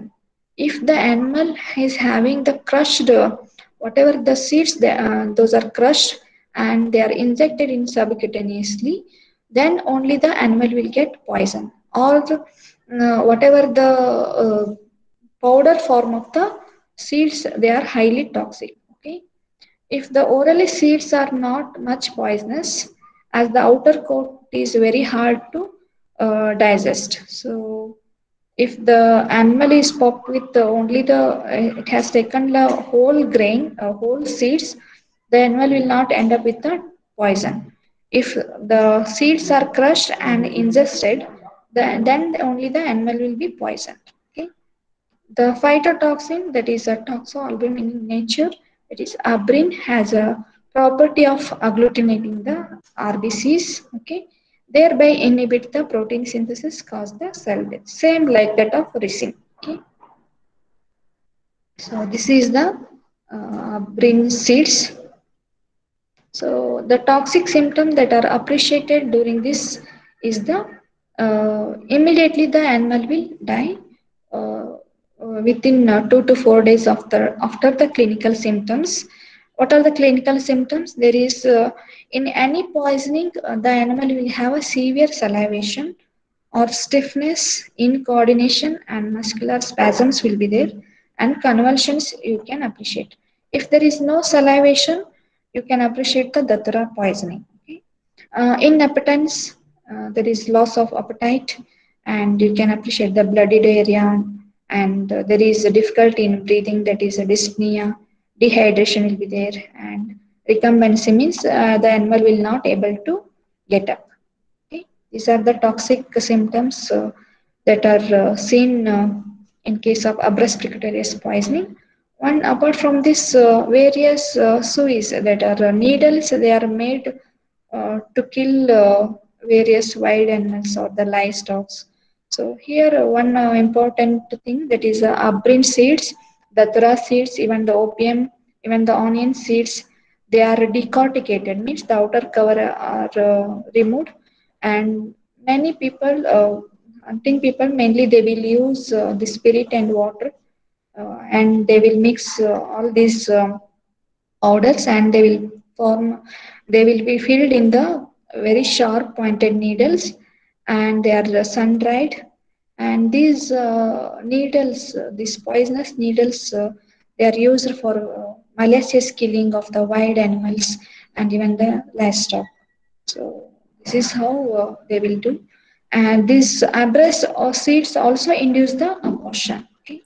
If the animal is having the crushed, uh, whatever the seeds, they, uh, those are crushed and they are injected in subcutaneously, then only the animal will get poison. Or the, uh, whatever the uh, powder form of the seeds, they are highly toxic. Okay, if the oral seeds are not much poisonous, as the outer coat is very hard to uh, digest. So if the animal is popped with the only the uh, it has taken the whole grain, uh, whole seeds, the animal will not end up with the poison. If the seeds are crushed and ingested, the, then only the animal will be poisoned. Okay. The phytotoxin, that is a toxoalbum in nature, that is abrin, has a property of agglutinating the R B Cs, okay, thereby inhibit the protein synthesis, cause the cell death. Same like that of ricin. Okay, so this is the uh, abrin seeds. So the toxic symptom that are appreciated during this is the uh, immediately the animal will die uh, uh, within uh, two to four days after after the clinical symptoms. What are the clinical symptoms? There is uh, in any poisoning, uh, the animal will have a severe salivation or stiffness, incoordination, and muscular spasms will be there, and convulsions you can appreciate. If there is no salivation, you can appreciate the datura poisoning. Okay? Uh, inappetence, uh, there is loss of appetite, and you can appreciate the bloody diarrhea, and uh, there is a difficulty in breathing, that is a dyspnea, dehydration will be there, and recumbency means uh, the animal will not able to get up. Okay? These are the toxic symptoms uh, that are uh, seen uh, in case of Abrus precatorius poisoning. One apart from this, uh, various uh, suis that are uh, needles, they are made uh, to kill uh, various wild animals or the livestock. So here uh, one uh, important thing, that is uh, abrin seeds, the datura seeds, even the opium, even the onion seeds, they are decorticated, means the outer cover are uh, removed, and many people, uh, hunting people mainly, they will use uh, the spirit and water, uh, and they will mix uh, all these um, powders, and they will form, they will be filled in the very sharp pointed needles, and they are sun dried, and these uh, needles, uh, these poisonous needles, uh, they are used for uh, malicious killing of the wild animals and even the livestock. So this is how uh, they will do. And these abrus or seeds also induce the abortion. Okay.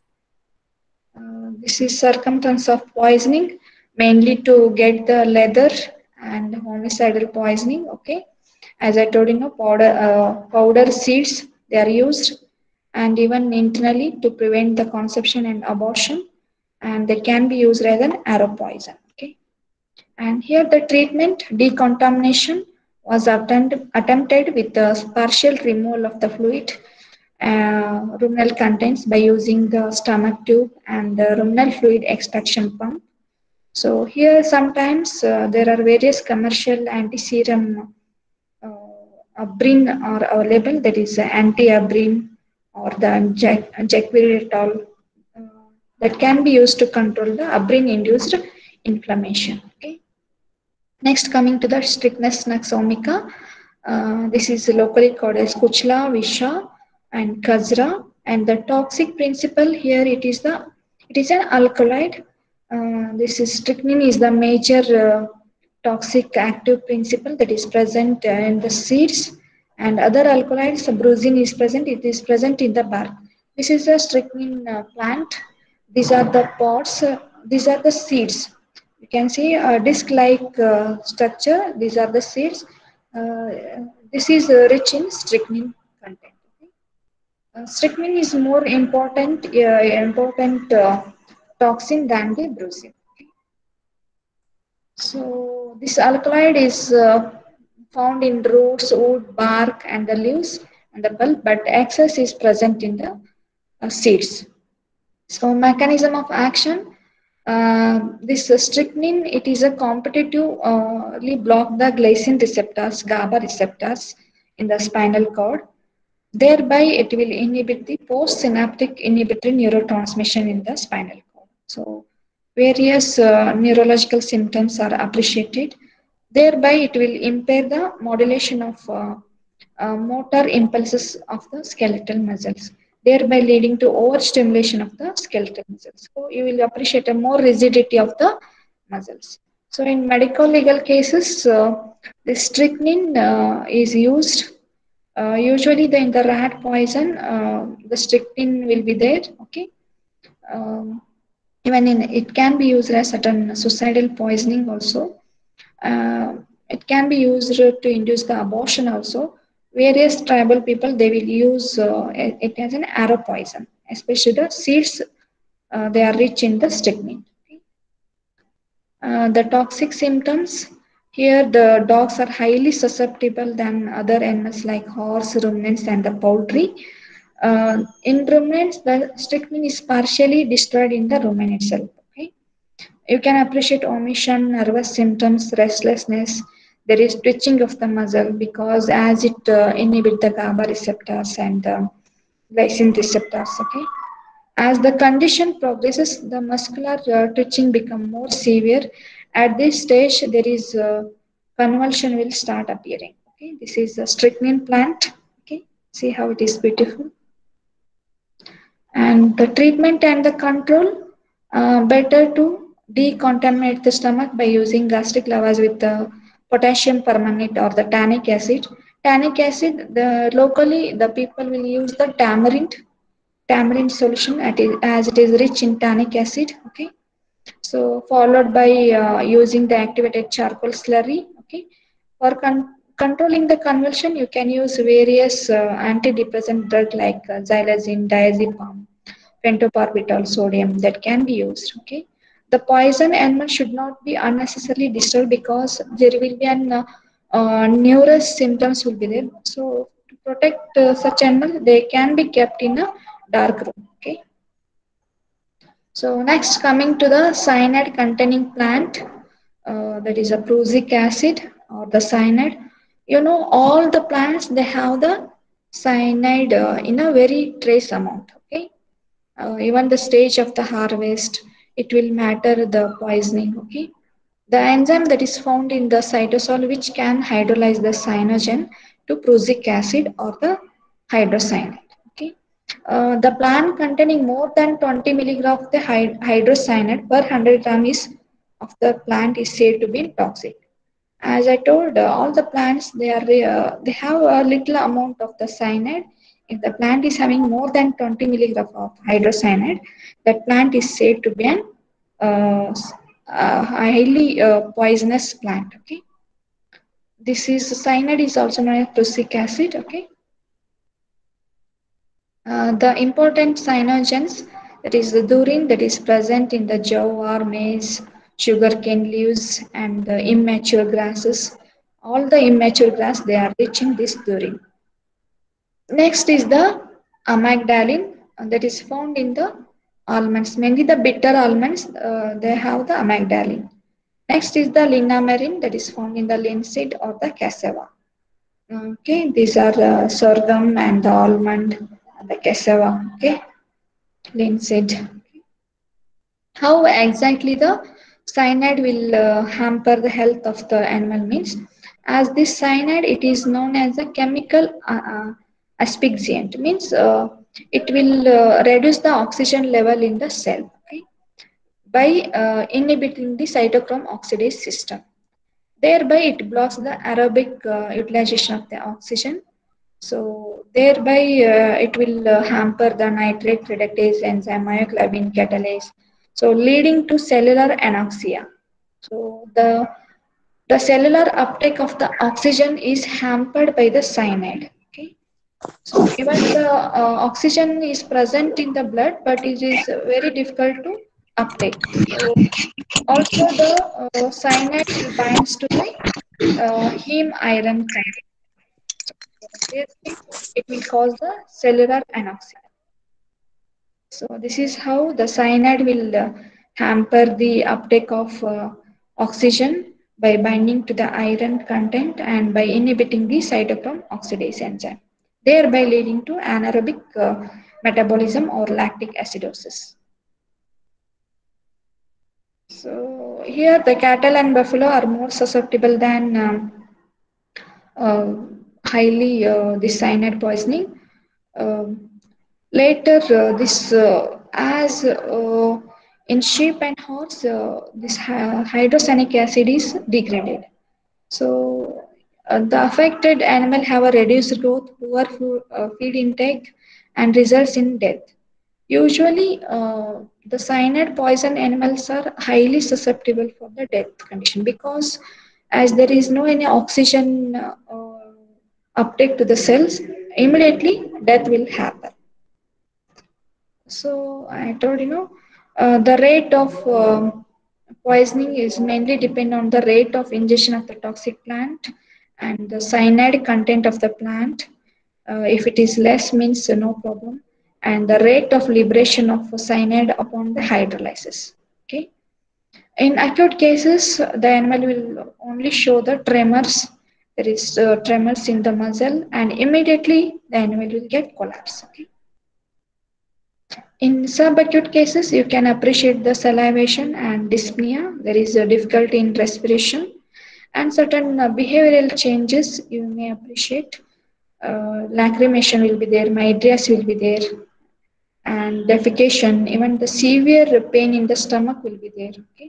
Uh, this is circumstance of poisoning, mainly to get the leather and homicidal poisoning. Okay, as I told you, know, powder uh, powder seeds they are used, and even internally to prevent the conception and abortion, and they can be used as an arrow poison. Okay, and here the treatment decontamination was attempt, attempted with the partial removal of the fluid uh, ruminal contents by using the stomach tube and the ruminal fluid extraction pump. So here sometimes uh, there are various commercial anti-serum uh, abrin are available, that is uh, anti-abrin or the jac- jaquirital, uh, that can be used to control the abrin-induced inflammation. Okay. Next, coming to the Strychnis naxomica, uh, this is locally called as Kuchla, Visha, and Kazra. And the toxic principle here, it is the it is an alkaloid. Uh, this is strychnine is the major uh, toxic active principle that is present uh, in the seeds, and other alkaloids. Brucin is present. It is present in the bark. This is a strychnine uh, plant. These are the pods. Uh, these are the seeds. You can see a disc-like uh, structure. These are the seeds. Uh, this is uh, rich in strychnine content. Okay? Uh, strychnine is more important, uh, important uh, toxin than the brucin. So this alkaloid is uh, found in roots, wood, bark, and the leaves and the pulp, but excess is present in the uh, seeds. So mechanism of action. Uh, this uh, strychnine, it is a competitive uh, block the glycine receptors, GABA receptors in the spinal cord. Thereby, it will inhibit the postsynaptic inhibitory neurotransmission in the spinal cord. So, various uh, neurological symptoms are appreciated. Thereby, it will impair the modulation of uh, uh, motor impulses of the skeletal muscles, thereby leading to overstimulation of the skeletal muscles. So, you will appreciate a more rigidity of the muscles. So, in medical legal cases, uh, the strychnine uh, is used uh, usually, the, in the rat poison, uh, the strychnine will be there. Okay, um, even in it can be used as certain suicidal poisoning also. Uh, it can be used to induce the abortion also. Various tribal people they will use uh, it it as an arrow poison, especially the seeds. Uh, they are rich in the strychnine. Uh, the toxic symptoms here the dogs are highly susceptible than other animals like horse, ruminants, and the poultry. Uh, in ruminants, the strychnine is partially destroyed in the rumen itself. Okay, you can appreciate omission, nervous symptoms, restlessness. There is twitching of the muscle because as it uh, inhibits the GABA receptors and uh, glycine receptors. Okay, as the condition progresses, the muscular uh, twitching become more severe. At this stage, there is uh, convulsion will start appearing. Okay, this is the strychnine plant. Okay, see how it is beautiful. And the treatment and the control, uh, better to decontaminate the stomach by using gastric lavage with the potassium permanganate or the tannic acid. Tannic acid, the locally the people will use the tamarind tamarind solution at it, as it is rich in tannic acid. Okay, so followed by uh, using the activated charcoal slurry. Okay, for con- controlling the convulsion, you can use various uh, antidepressant drug like uh, xylazine, diazepam, pentobarbital sodium that can be used. Okay, the poison animal should not be unnecessarily disturbed because there will be an uh, uh, neurous symptoms will be there. So to protect uh, such animal, they can be kept in a dark room. Okay. So next, coming to the cyanide containing plant, uh, that is a prussic acid or the cyanide. You know, all the plants they have the cyanide uh, in a very trace amount. Okay, uh, even the stage of the harvest, it will matter the poisoning. Okay, the enzyme that is found in the cytosol which can hydrolyze the cyanogen to prussic acid or the hydrocyanide. Okay, uh, the plant containing more than twenty milligram of the hydrocyanide per one hundred gram is of the plant is said to be toxic. As I told, uh, all the plants they are uh, they have a little amount of the cyanide. If the plant is having more than twenty milligram of hydrocyanide, that plant is said to be an uh, uh, highly uh, poisonous plant. Okay, this is cyanide is also known as prussic acid. Okay, uh, the important cyanogens that is the dhurin that is present in the jowar, maize, sugarcane leaves, and the immature grasses. All the immature grass they are rich in this dhurin. Next is the amygdalin uh, that is found in the almonds. Mainly the bitter almonds uh, they have the amygdalin. Next is the linamarin that is found in the linseed or the cassava. Okay, these are the sorghum and the almond and the cassava. Okay, linseed. How exactly the cyanide will uh, hamper the health of the animal means, as this cyanide it is known as a chemical uh, uh, asphyxiant means uh, it will uh, reduce the oxygen level in the cell. Okay, by uh, inhibiting the cytochrome oxidase system. Thereby, it blocks the aerobic uh, utilization of the oxygen. So, thereby, uh, it will uh, hamper the nitrate reductase enzyme, myoglobin catalase. So, leading to cellular anoxia. So, the the cellular uptake of the oxygen is hampered by the cyanide. Okay. So, even the uh, oxygen is present in the blood, but it is very difficult to uptake. So, also the uh, cyanide will binds to the uh, heme iron content. So thereby it will cause the cellular anoxia. So this is how the cyanide will uh, hamper the uptake of uh, oxygen by binding to the iron content and by inhibiting the cytochrome oxidase enzyme. thereby leading to anaerobic uh, metabolism or lactic acidosis. So here the cattle and buffalo are more susceptible than um, uh, highly uh, this cyanide poisoning. Um Later, uh, this uh, as uh, in sheep and horse, uh, this hy- hydrocyanuric acid is degraded. So uh, the affected animal have a reduced growth, poor food, uh, feed intake, and results in death. Usually, uh, the cyanide poison animals are highly susceptible for the death condition because as there is no any oxygen uh, uptake to the cells, immediately death will happen. So I told you know uh, the rate of um poisoning is mainly depend on the rate of ingestion of the toxic plant and the cyanide content of the plant. Uh, if it is less means uh, no problem, and the rate of liberation of cyanide upon the hydrolysis. Okay. In acute cases, the animal will only show the tremors. There is uh, tremors in the muscle, and immediately the animal will get collapse. Okay. In subacute cases, you can appreciate the salivation and dyspnea. There is a difficulty in respiration and certain uh, behavioral changes you may appreciate. Uh, lacrimation will be there, mydrias will be there, and defecation, even the severe pain in the stomach will be there. Okay.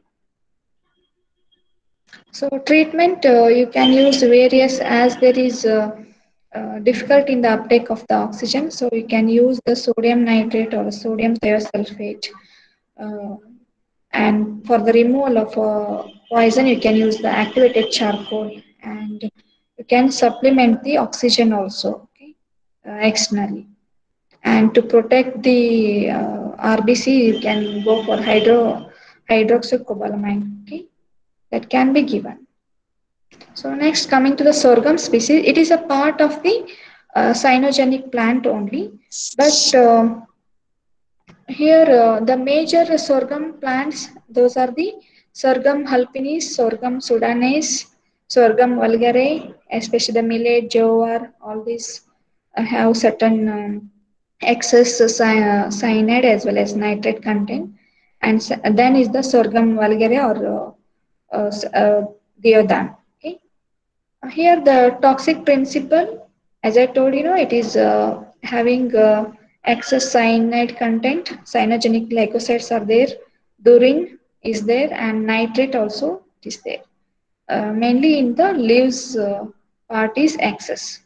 So treatment, uh, you can use various as there is uh, uh, difficult in the uptake of the oxygen. So you can use the sodium nitrate or sodium thiosulfate. Uh, and for the removal of uh, poison, you can use the activated charcoal, and you can supplement the oxygen also, okay, uh, externally. And to protect the uh, R B C, you can go for hydro hydroxycobalamin, okay, that can be given. So next, coming to the sorghum species, it is a part of the uh, cyanogenic plant only, but uh, here, uh, the major sorghum plants, those are the sorghum alpinis, sorghum sudanese, sorghum vulgare, especially the millet, jowar, all these uh, have certain um, excess cy- cyanide as well as nitrate content. And s- then is the sorghum vulgare or uh, uh, uh, deodhan. Okay. Here the toxic principle, as I told you know, it is uh, having uh, excess cyanide content. Cyanogenic glycosides are there. Durin is there, and nitrate also is there. Uh, mainly in the leaves uh, part is excess.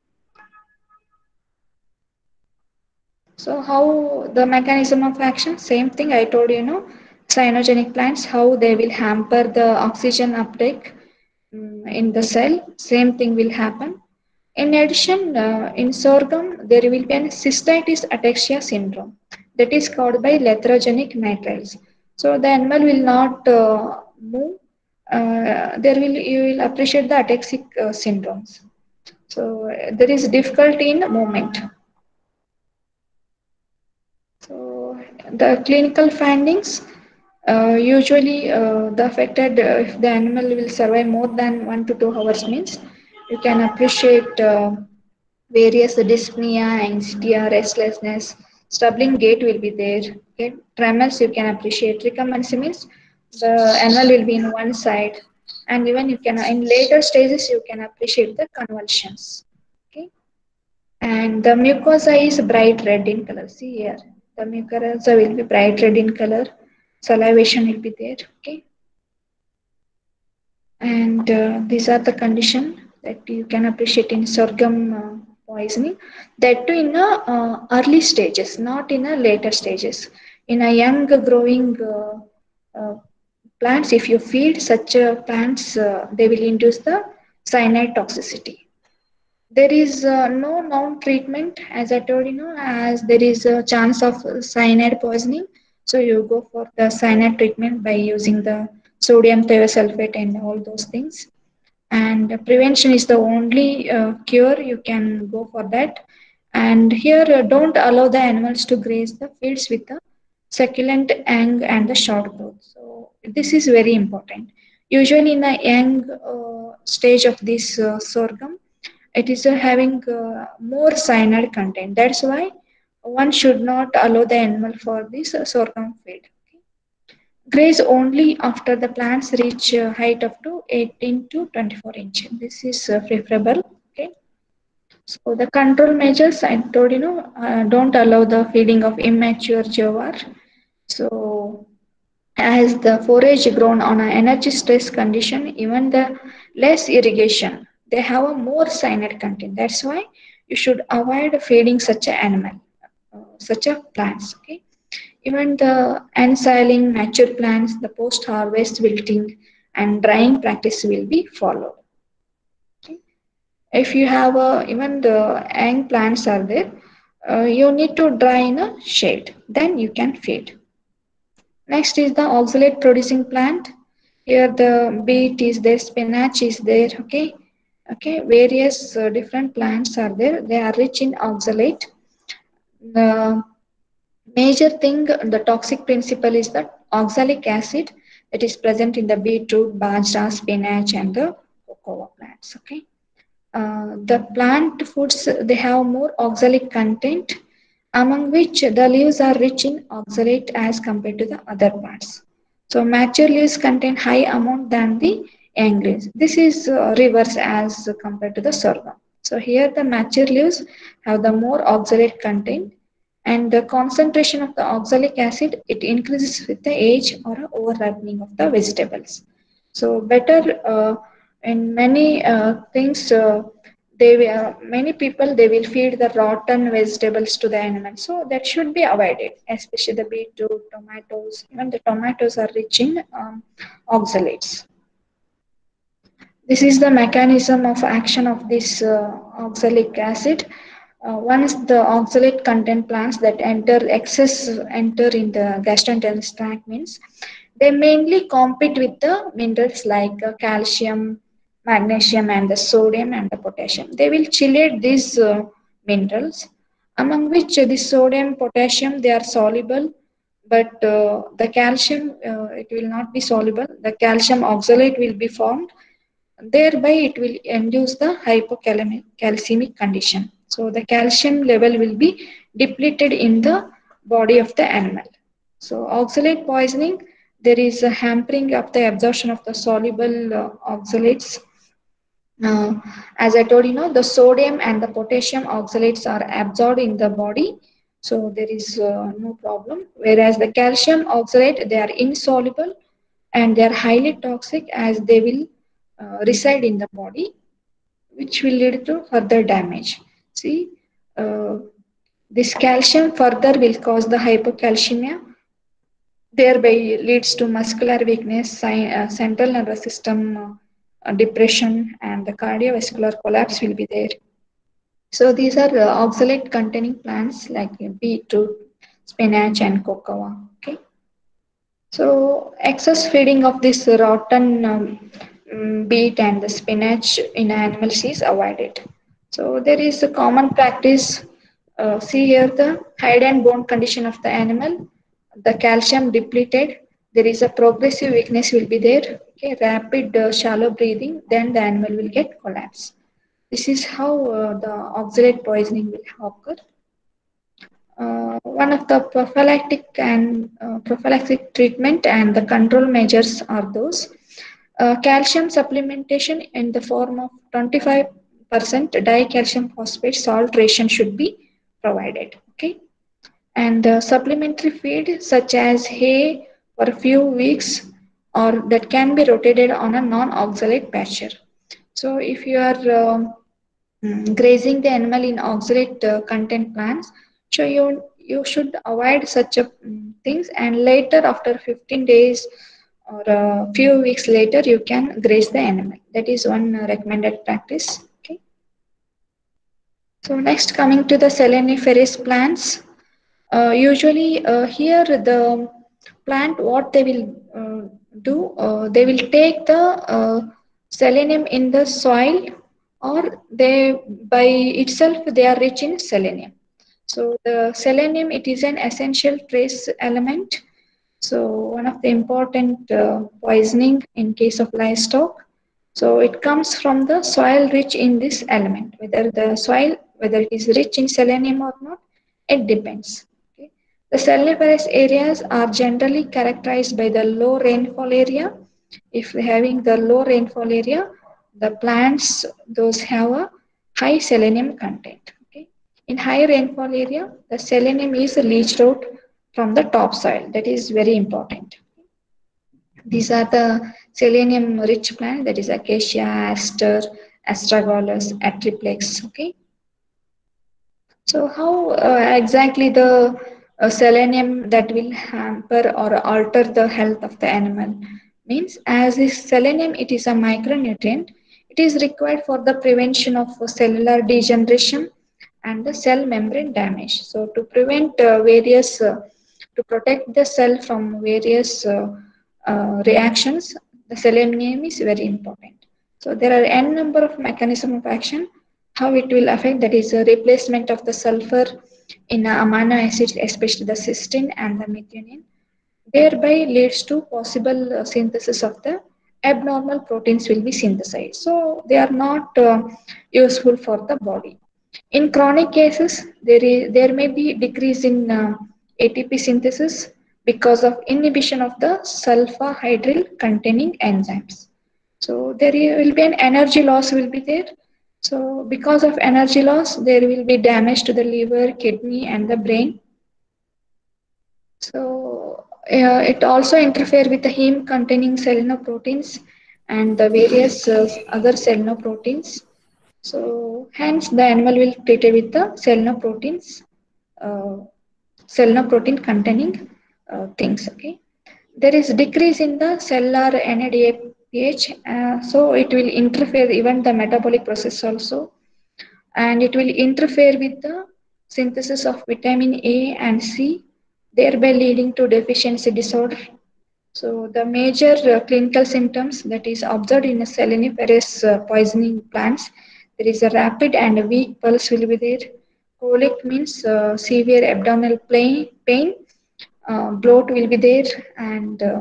So how the mechanism of action? Same thing I told you know, cyanogenic plants how they will hamper the oxygen uptake mm, in the cell. Same thing will happen. In addition, uh, in sorghum, there will be an cystitis ataxia syndrome that is caused by lethargenic nitriles. So the animal will not uh, move. Uh, there will you will appreciate the ataxic uh, syndromes. So uh, there is difficulty in movement. So the clinical findings uh, usually uh, the affected uh, if the animal will survive more than one to two hours means you can appreciate. Uh, various dyspnea, anxiety, restlessness, stumbling gait will be there. Okay. Tremors you can appreciate. Recumbency means the animal will be in one side, and even you can in later stages you can appreciate the convulsions. Okay. And the mucosa is bright red in color. See here, the mucosa will be bright red in color. Salivation will be there. Okay. And uh, these are the condition that you can appreciate in sorghum uh, poisoning, that too in a uh, early stages, not in a later stages. In a young growing uh, uh, plants, if you feed such uh, plants, uh, they will induce the cyanide toxicity. There is uh, no known treatment, as I told you know, as there is a chance of cyanide poisoning. So you go for the cyanide treatment by using the sodium thiosulfate and all those things. And prevention is the only uh, cure you can go for that. And here, uh, don't allow the animals to graze the fields with the succulent young and the short growth. So this is very important. Usually in the young uh, stage of this uh, sorghum, it is uh, having uh, more cyanide content. That's why one should not allow the animal for this uh, sorghum feed. Graze only after the plants reach uh, height up to eighteen to twenty-four inch. This is uh, preferable. Okay. So the control measures I told you know uh, don't allow the feeding of immature jowar. So as the forage grown on an energy stress condition, even the less irrigation, they have a more cyanide content. That's why you should avoid feeding such an animal, uh, such a plants. Okay. Even the unsiling mature plants, the post-harvest wilting and drying practice will be followed. Okay. If you have a, even the young plants are there, uh, you need to dry in a shade. Then you can feed. Next is the oxalate producing plant. Here the beet is there, spinach is there. Okay, okay. Various uh, different plants are there. They are rich in oxalate. The major thing, the toxic principle is that oxalic acid that is present in the beetroot, bajra, spinach, and the cocoa plants. Okay. Uh, the plant foods they have more oxalic content, among which the leaves are rich in oxalate as compared to the other parts. So mature leaves contain high amount than the young leaves. This is uh, reverse as compared to the sorghum. So here the mature leaves have the more oxalate content, and the concentration of the oxalic acid it increases with the age or over ripening of the vegetables. So better uh, in many uh, things uh, they will, many people they will feed the rotten vegetables to the animals, so that should be avoided, especially the beetroot, tomatoes. Even the tomatoes are rich in um, oxalates. This is the mechanism of action of this uh, oxalic acid. Uh, once the oxalate content plants that enter excess enter in the gastrointestinal tract means they mainly compete with the minerals like uh, calcium, magnesium, and the sodium and the potassium. They will chelate these uh, minerals, among which uh, the sodium, potassium they are soluble, but uh, the calcium uh, it will not be soluble. The calcium oxalate will be formed, thereby it will induce the hypocalcemic condition. So the calcium level will be depleted in the body of the animal. So oxalate poisoning, there is a hampering of the absorption of the soluble uh, oxalates. uh, as I told you know the sodium and the potassium oxalates are absorbed in the body, so there is uh, no problem, whereas the calcium oxalate they are insoluble and they are highly toxic as they will uh, reside in the body, which will lead to further damage. See, uh, this calcium further will cause the hypocalcemia, thereby leads to muscular weakness, uh, central nervous system uh, depression, and the cardiovascular collapse will be there. So these are uh, oxalate containing plants like beetroot, spinach, and cocoa. Okay. So excess feeding of this rotten um, mm, beet and the spinach in animals is avoided. So there is a common practice. Uh, see here the hide and bone condition of the animal, the calcium depleted. There is a progressive weakness will be there. Okay, rapid uh, shallow breathing, then the animal will get collapse. This is how uh, the oxalate poisoning will occur. Uh, one of the prophylactic and uh, prophylactic treatment and the control measures are those uh, calcium supplementation in the form of twenty-five percent dicalcium phosphate salt ration should be provided. Okay, and uh, supplementary feed such as hay for a few weeks or that can be rotated on a non-oxalate pasture. So if you are um, Mm, grazing the animal in oxalate uh, content plants, so you you should avoid such a, mm, things, and later after fifteen days or a few weeks later you can graze the animal. That is one uh, recommended practice. Okay. So next, coming to the seleniferous plants, uh, usually uh, here the plant what they will uh, do, uh, they will take the uh, selenium in the soil, or they by itself they are rich in selenium. So the selenium it is an essential trace element. So one of the important uh, poisoning in case of livestock. So it comes from the soil rich in this element. Whether the soil, whether it is rich in selenium or not, it depends. Okay. The seleniferous areas are generally characterized by the low rainfall area. If having the low rainfall area, the plants those have a high selenium content. Okay. In high rainfall area, the selenium is leached out from the topsoil. That is very important. These are the selenium rich plants, that is acacia, aster, astragalus, atriplex. Okay. So how uh, exactly the uh, selenium that will hamper or alter the health of the animal means, as is selenium, it is a micronutrient. It is required for the prevention of cellular degeneration and the cell membrane damage. So to prevent uh, various, uh, to protect the cell from various uh, uh, reactions, the selenium is very important. So there are n number of mechanism of action how it will affect, that is a replacement of the sulfur in amino acids, especially the cysteine and the methionine, thereby leads to possible uh, synthesis of the abnormal proteins will be synthesized, so they are not uh, useful for the body. In chronic cases, there is there may be decrease in uh, A T P synthesis because of inhibition of the sulfur hydryl containing enzymes. So there will be an energy loss will be there. So because of energy loss, there will be damage to the liver, kidney, and the brain. So uh, it also interfere with the heme containing selenoproteins and the various uh, other selenoproteins. So hence the animal will treated with the selenoproteins, uh, selenoprotein containing uh, things. Okay. There is decrease in the cellular N A D H pH, uh, so it will interfere even the metabolic process also, and it will interfere with the synthesis of vitamin A and C, thereby leading to deficiency disorder. So the major uh, clinical symptoms that is observed in a seleniferous uh, poisoning plants, there is a rapid and weak pulse will be there. Colic means uh, severe abdominal pain, pain. Uh, bloat will be there, and uh,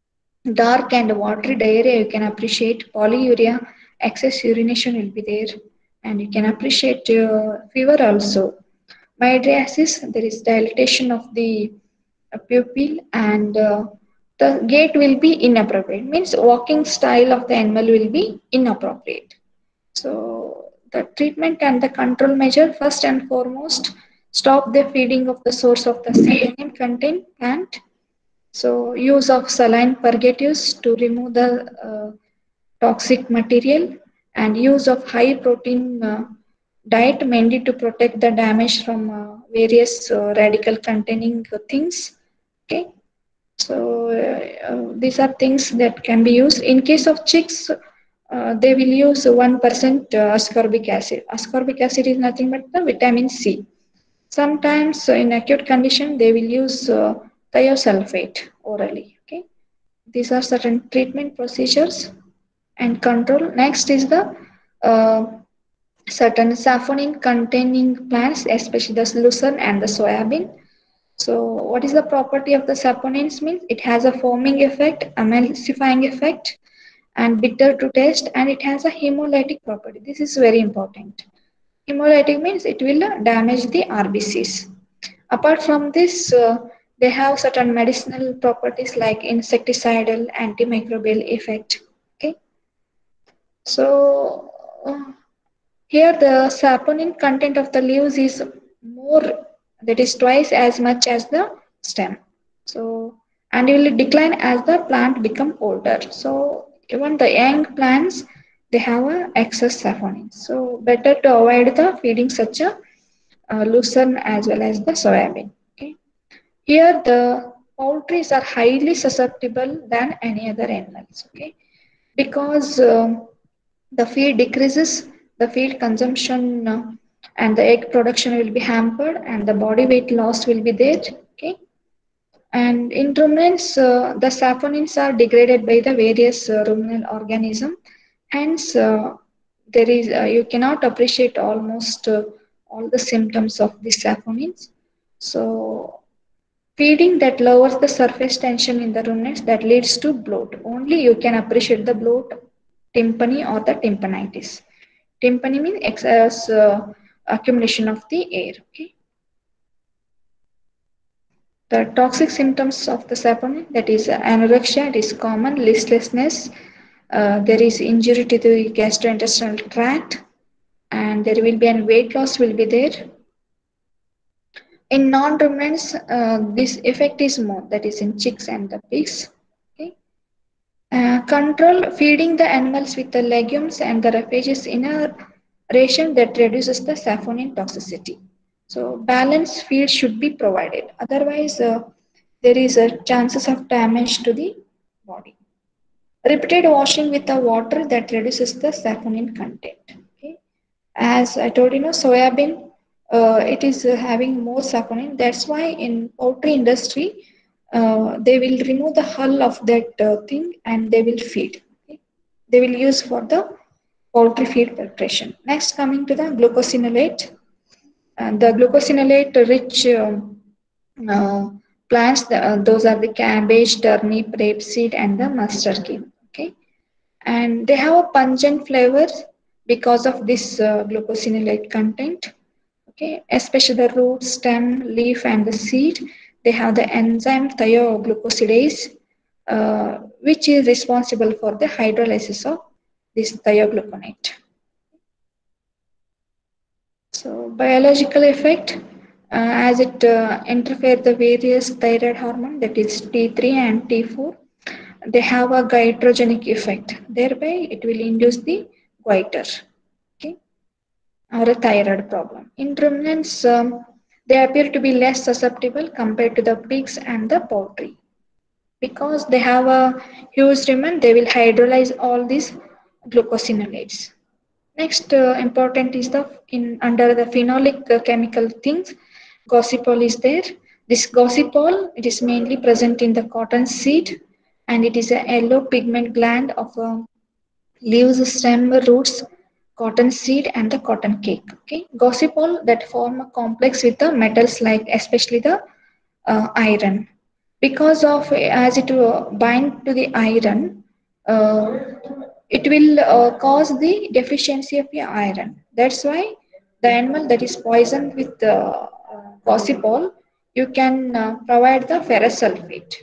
dark and watery diarrhea you can appreciate. Polyuria, excess urination will be there, and you can appreciate uh, fever also. Mydriasis, there is dilatation of the uh, pupil, and uh, the gait will be inappropriate, means walking style of the animal will be inappropriate. So the treatment and the control measure, first and foremost, stop the feeding of the source of the selenium content plant. So use of saline purgatives to remove the uh, toxic material, and use of high protein uh, diet mainly to protect the damage from uh, various uh, radical containing things. Okay. So uh, uh, these are things that can be used. In case of chicks, uh, they will use one percent uh, ascorbic acid. Ascorbic acid is nothing but the vitamin C. Sometimes uh, in acute condition, they will use uh, thiosulfate orally. Okay. These are certain treatment procedures and control. Next is the uh, certain saponin containing plants, especially the lucerne and the soybean. So what is the property of the saponins means? It has a foaming effect, emulsifying effect, and bitter to taste, and it has a hemolytic property. This is very important. Hemolytic means it will damage the R B Cs. Apart from this, uh, they have certain medicinal properties like insecticidal, antimicrobial effect. Okay, so uh, here the saponin content of the leaves is more, that is twice as much as the stem. So and it will decline as the plant become older. So even the young plants, they have a excess saponin. So better to avoid the feeding such a uh, lucerne as well as the soybean. Okay. Here the poultries are highly susceptible than any other animals. Okay, because um, the feed decreases, the feed consumption uh, and the egg production will be hampered, and the body weight loss will be there. Okay, and in ruminants, uh, the saponins are degraded by the various uh, ruminal organism. Hence, uh, there is uh, you cannot appreciate almost uh, all the symptoms of the saponins. So feeding that lowers the surface tension in the ruminants, that leads to bloat. Only you can appreciate the bloat tympani or the tympanitis. Tympani means excess uh, accumulation of the air. Okay. The toxic symptoms of the saponin, that is uh, anorexia, it is common, listlessness, uh, there is injury to the gastrointestinal tract, and there will be an weight loss will be there. In non-ruminants, uh, this effect is more, that is in chicks and the pigs. Okay. Uh, control feeding the animals with the legumes and the refuges in a ration that reduces the saponin toxicity. So balanced feed should be provided. Otherwise, uh, there is a chances of damage to the body. Repeated washing with the water that reduces the saponin content. Okay. As I told you, know, soya bean, uh, it is uh, having more saponin. That's why in poultry industry, uh, they will remove the hull of that uh, thing and they will feed. Okay. They will use for the poultry feed preparation. Next, coming to the glucosinolate. And the glucosinolate rich um, uh, plants, the, uh, those are the cabbage, turnip, rapeseed, and the mustard cane. Okay, and they have a pungent flavor because of this uh, glucosinolate content. Okay, especially the root, stem, leaf, and the seed. They have the enzyme thioglucosidase, uh, which is responsible for the hydrolysis of this thiogluconate. So biological effect, uh, as it uh, interfere the various thyroid hormone, that is T three and T four, they have a goitrogenic effect. Thereby, it will induce the goiter, okay, or a thyroid problem. In ruminants, um, they appear to be less susceptible compared to the pigs and the poultry because they have a huge rumen. They will hydrolyze all these glucosinolates. Next uh, important is the in under the phenolic uh, chemical things, gossipol is there. This gossipol, it is mainly present in the cotton seed, and it is a yellow pigment gland of uh, leaves, stem, roots, cotton seed, and the cotton cake. Okay, gossipol that form a complex with the metals like especially the uh, iron. Because of as it uh, bind to the iron, uh, it will uh, cause the deficiency of the iron. That's why the animal that is poisoned with the uh, gossipol, you can uh, provide the ferrous sulfate.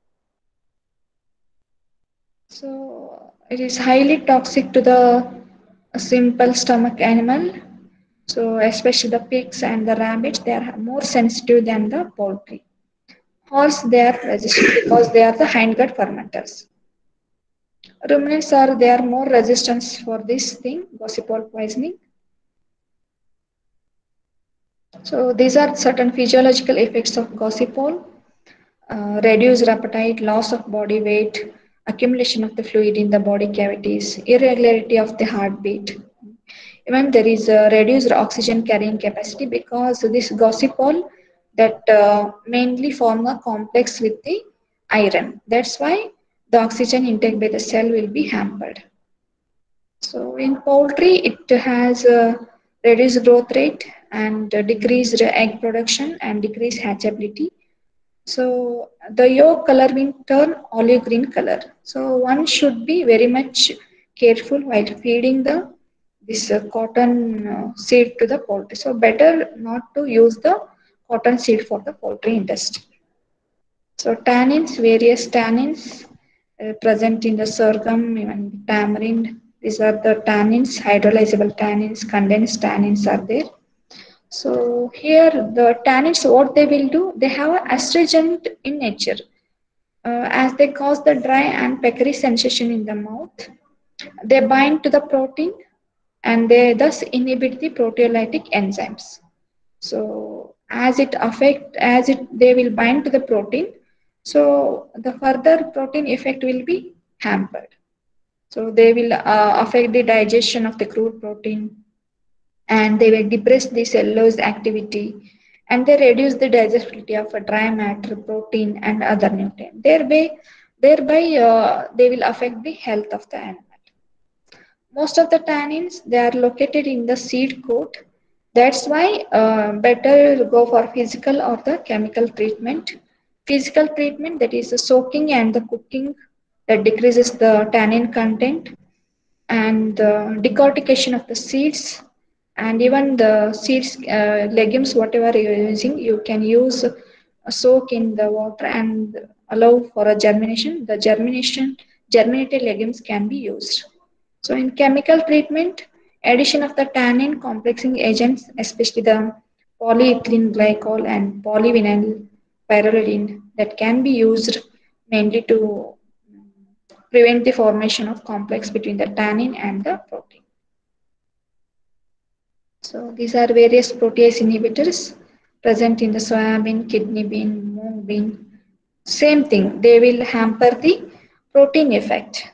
So it is highly toxic to the simple stomach animal. So especially the pigs and the rabbits, they are more sensitive than the poultry. Horse, they are resistant because they are the hindgut fermenters. Ruminants are they are more resistant for this thing, gossipol poisoning. So these are certain physiological effects of gossipol: uh, reduced appetite, loss of body weight, accumulation of the fluid in the body cavities, irregularity of the heartbeat. Even there is a reduced oxygen carrying capacity because this gossipol that uh, mainly form a complex with the iron. That's why the oxygen intake by the cell will be hampered. So in poultry, it has a reduced growth rate and decreased egg production and decreased hatchability. So the yolk color will turn olive green color. So one should be very much careful while feeding the this uh, cotton uh, seed to the poultry. So better not to use the cotton seed for the poultry industry. So tannins, various tannins uh, present in the sorghum, even tamarind. These are the tannins, hydrolyzable tannins, condensed tannins are there. So here the tannins, what they will do, they have an astringent in nature, uh, as they cause the dry and peckery sensation in the mouth. They bind to the protein and they thus inhibit the proteolytic enzymes. So as it affect, as it they will bind to the protein, so the further protein effect will be hampered. So they will uh, affect the digestion of the crude protein, and they will depress the cellulose activity, and they reduce the digestibility of a dry matter, protein, and other nutrients. Thereby, thereby uh, they will affect the health of the animal. Most of the tannins they are located in the seed coat. That's why uh, better go for physical or the chemical treatment. Physical treatment, that is the soaking and the cooking, that decreases the tannin content, and the decortication of the seeds, and even the seeds, uh, legumes, whatever you're using, you can use a soak in the water and allow for a germination. The germination germinated legumes can be used. So in chemical treatment, addition of the tannin complexing agents, especially the polyethylene glycol and polyvinyl pyrrolidine, that can be used mainly to prevent the formation of complex between the tannin and the protein. So these are various protease inhibitors present in the soybean, kidney bean, mung bean. Same thing, they will hamper the protein effect.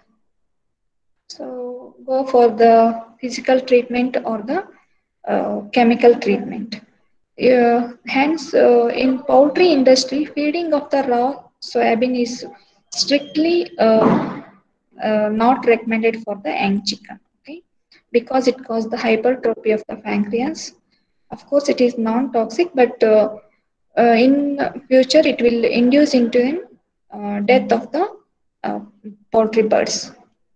So go for the physical treatment or the uh, chemical treatment. Uh, hence, uh, in poultry industry, feeding of the raw soybean is strictly uh, uh, not recommended for the young chicken, okay, because it causes the hypertrophy of the pancreas. Of course, it is non-toxic, but uh, uh, in future it will induce into an uh, death of the uh, poultry birds.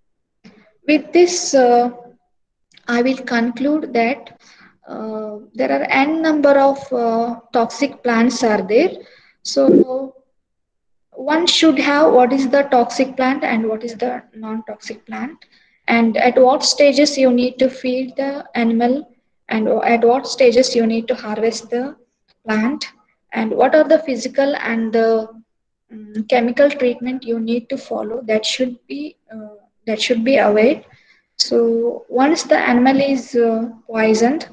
With this, uh, I will conclude that uh, there are n number of uh, toxic plants are there. So one should have what is the toxic plant and what is the non-toxic plant, and at what stages you need to feed the animal, and at what stages you need to harvest the plant, and what are the physical and the um, chemical treatment you need to follow, that should be uh, that should be aware. So once the animal is uh, poisoned,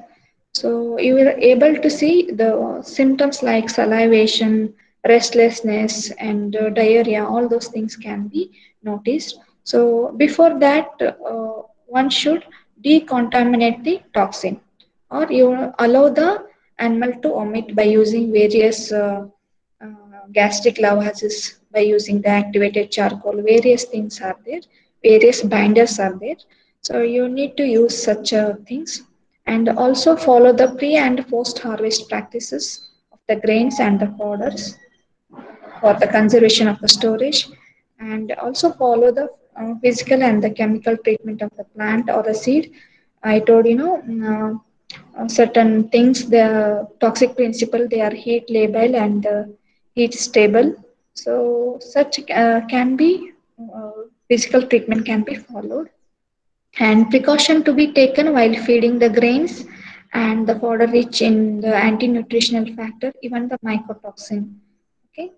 so you will able to see the symptoms like salivation, restlessness, and uh, diarrhea. All those things can be noticed. So before that, uh, one should decontaminate the toxin, or you allow the animal to omit by using various uh, uh, gastric lavages, by using the activated charcoal. Various things are there, various binders are there. So you need to use such uh, things, and also follow the pre and post harvest practices of the grains and the powders for the conservation of the storage, and also follow the uh, physical and the chemical treatment of the plant or the seed. I told you know mm, uh, uh, certain things, the toxic principle, they are heat labile and uh, heat stable. So such uh, can be uh, physical treatment can be followed, and precaution to be taken while feeding the grains and the fodder rich in the anti-nutritional factor, even the mycotoxin. Okay.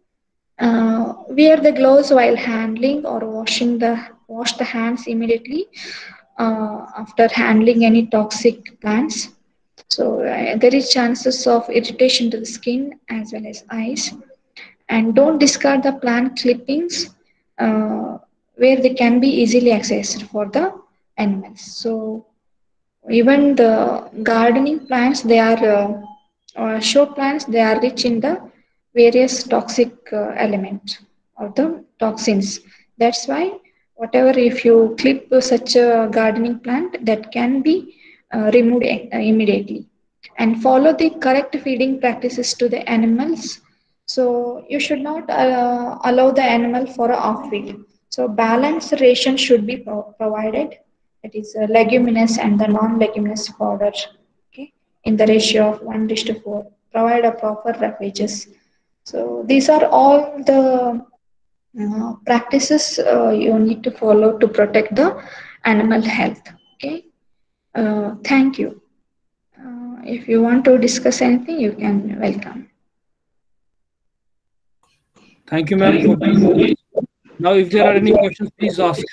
Uh, wear the gloves while handling or washing the wash the hands immediately uh, after handling any toxic plants. So uh, there is chances of irritation to the skin as well as eyes. And don't discard the plant clippings uh, where they can be easily accessed for the animals. So even the gardening plants, they are uh, uh, show plants, they are rich in the various toxic uh, element or the toxins. That's why whatever, if you clip such a gardening plant, that can be uh, removed uh, immediately, and follow the correct feeding practices to the animals. So you should not uh, allow the animal for a off feed. So balanced ration should be pro- provided, that is uh, leguminous and the non-leguminous fodder, okay, in the ratio of one dish to four. Provide a proper roughage. So these are all the uh, practices uh, you need to follow to protect the animal health. Okay. Uh, thank you. Uh, if you want to discuss anything, you can welcome. Thank you, ma'am, for being with us. Now, if there are any questions, please ask.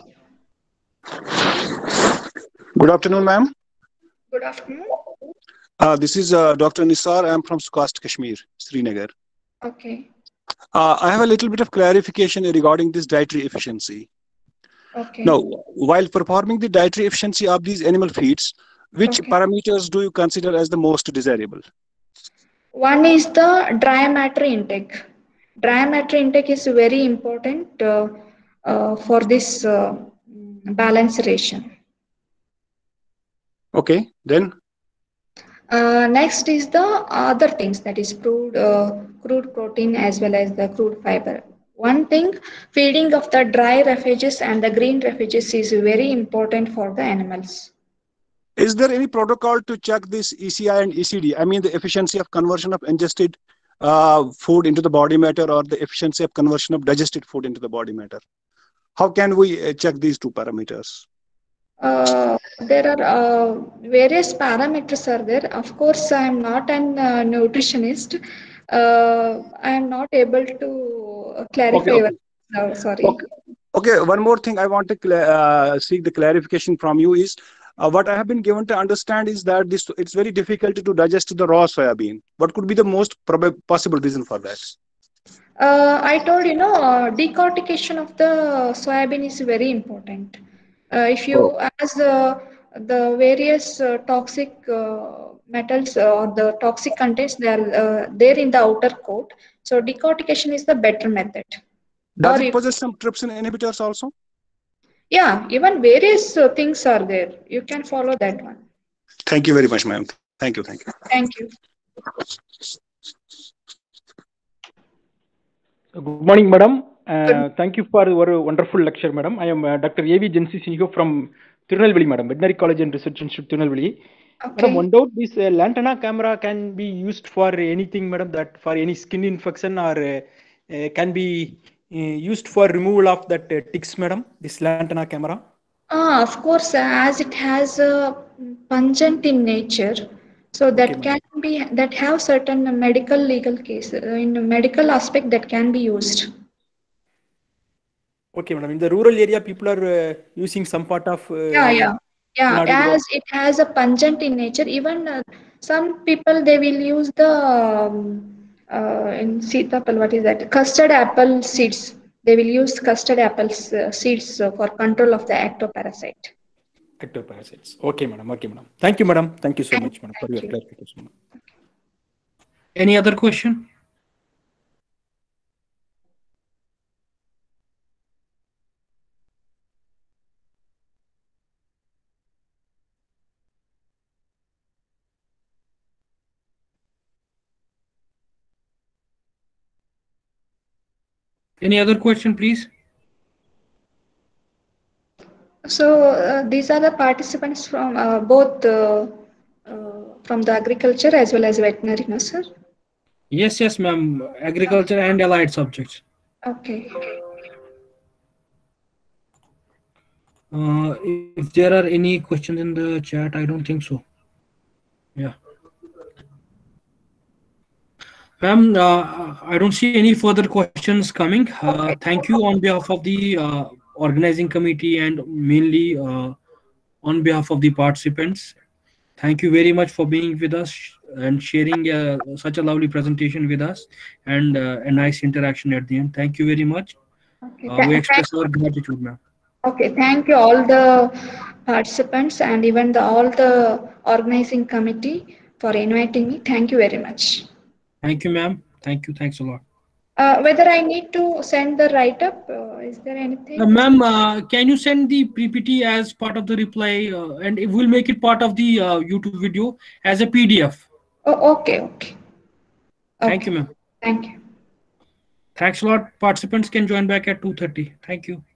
Good afternoon, ma'am. Good afternoon. Uh, this is uh, Doctor Nisar. I'm from Sukast, Kashmir, Srinagar. Okay. Uh, I have a little bit of clarification regarding this dietary efficiency. Okay. Now, while performing the dietary efficiency of these animal feeds, which Okay. parameters do you consider as the most desirable? One is the dry matter intake. Dry matter intake is very important uh, uh, for this uh, balance ration. Okay, then. Uh, next is the other things, that is crude, uh, crude protein as well as the crude fiber. One thing, feeding of the dry refuges and the green refuges is very important for the animals. Is there any protocol to check this E C I and E C D? I mean, the efficiency of conversion of ingested uh, food into the body matter, or the efficiency of conversion of digested food into the body matter? How can we uh, check these two parameters? Uh, there are uh, various parameters are there. Of course, I am not an uh, nutritionist. Uh, I am not able to clarify. Okay, okay. No, sorry. Okay. Okay, one more thing I want to uh, seek the clarification from you is uh, what I have been given to understand is that this it's very difficult to digest the raw soybean. What could be the most probable possible reason for that? Uh, I told you know uh, decortication of the soybean is very important. Uh, if you Oh. as uh, the various uh, toxic uh, metals uh, or the toxic contents they are uh, there in the outer coat. So decortication is the better method. Does Or it if, possess some trypsin inhibitors also? yeah, even various uh, things are there. You can follow that one. Thank you very much, ma'am. Thank you. Thank you. Thank you. Good morning, madam. Uh, thank you for your wonderful lecture, madam. I am uh, Doctor A V Jensi Sinho from Tirunelveli, madam, Veterinary College and Research Institute, Tirunelveli. Okay. Madam, one doubt: this uh, lantana camera can be used for anything, madam. That for any skin infection or uh, uh, can be uh, used for removal of that uh, ticks, madam. This lantana camera. Ah, of course, as it has a pungent in nature, so that Okay, can be that have certain medical legal case uh, in a medical aspect that can be used. Okay, madam. In the rural area, people are uh, using some part of. Uh, Yeah, yeah, yeah. Nadu As it has a pungent in nature, even uh, some people they will use the um, uh, in Sitapal, what is that? Custard apple seeds. They will use custard apple uh, seeds uh, for control of the ectoparasite. ectoparasites. Okay, madam. Okay, madam. Thank you, madam. Thank you so Thank- much, madam, for thank your you. clarification. Any other question? Any other question, please? So uh, these are the participants from uh, both uh, uh, from the agriculture as well as veterinary, no, sir? Yes, yes, ma'am. Agriculture and allied subjects. Okay. Uh, if there are any questions in the chat, I don't think so. Yeah. Ma'am, uh, I don't see any further questions coming. Uh, thank you on behalf of the uh, organizing committee and mainly uh, on behalf of the participants. Thank you very much for being with us and sharing uh, such a lovely presentation with us and uh, a nice interaction at the end. Thank you very much. Okay. Uh, Tha- we thank- express our gratitude, ma'am. okay. Thank you all the participants and even the all the organizing committee for inviting me. Thank you very much. Thank you, ma'am. Thank you. Thanks a lot. Uh, whether I need to send the write up, uh, is there Uh, anything? ma'am, uh, can you send the P P T as part of the reply uh, and it will make it part of the uh, YouTube video as a P D F? Oh, okay. Okay. Thank Okay. you, ma'am. Thank you. Thanks a lot. Participants can join back at two thirty. Thank you.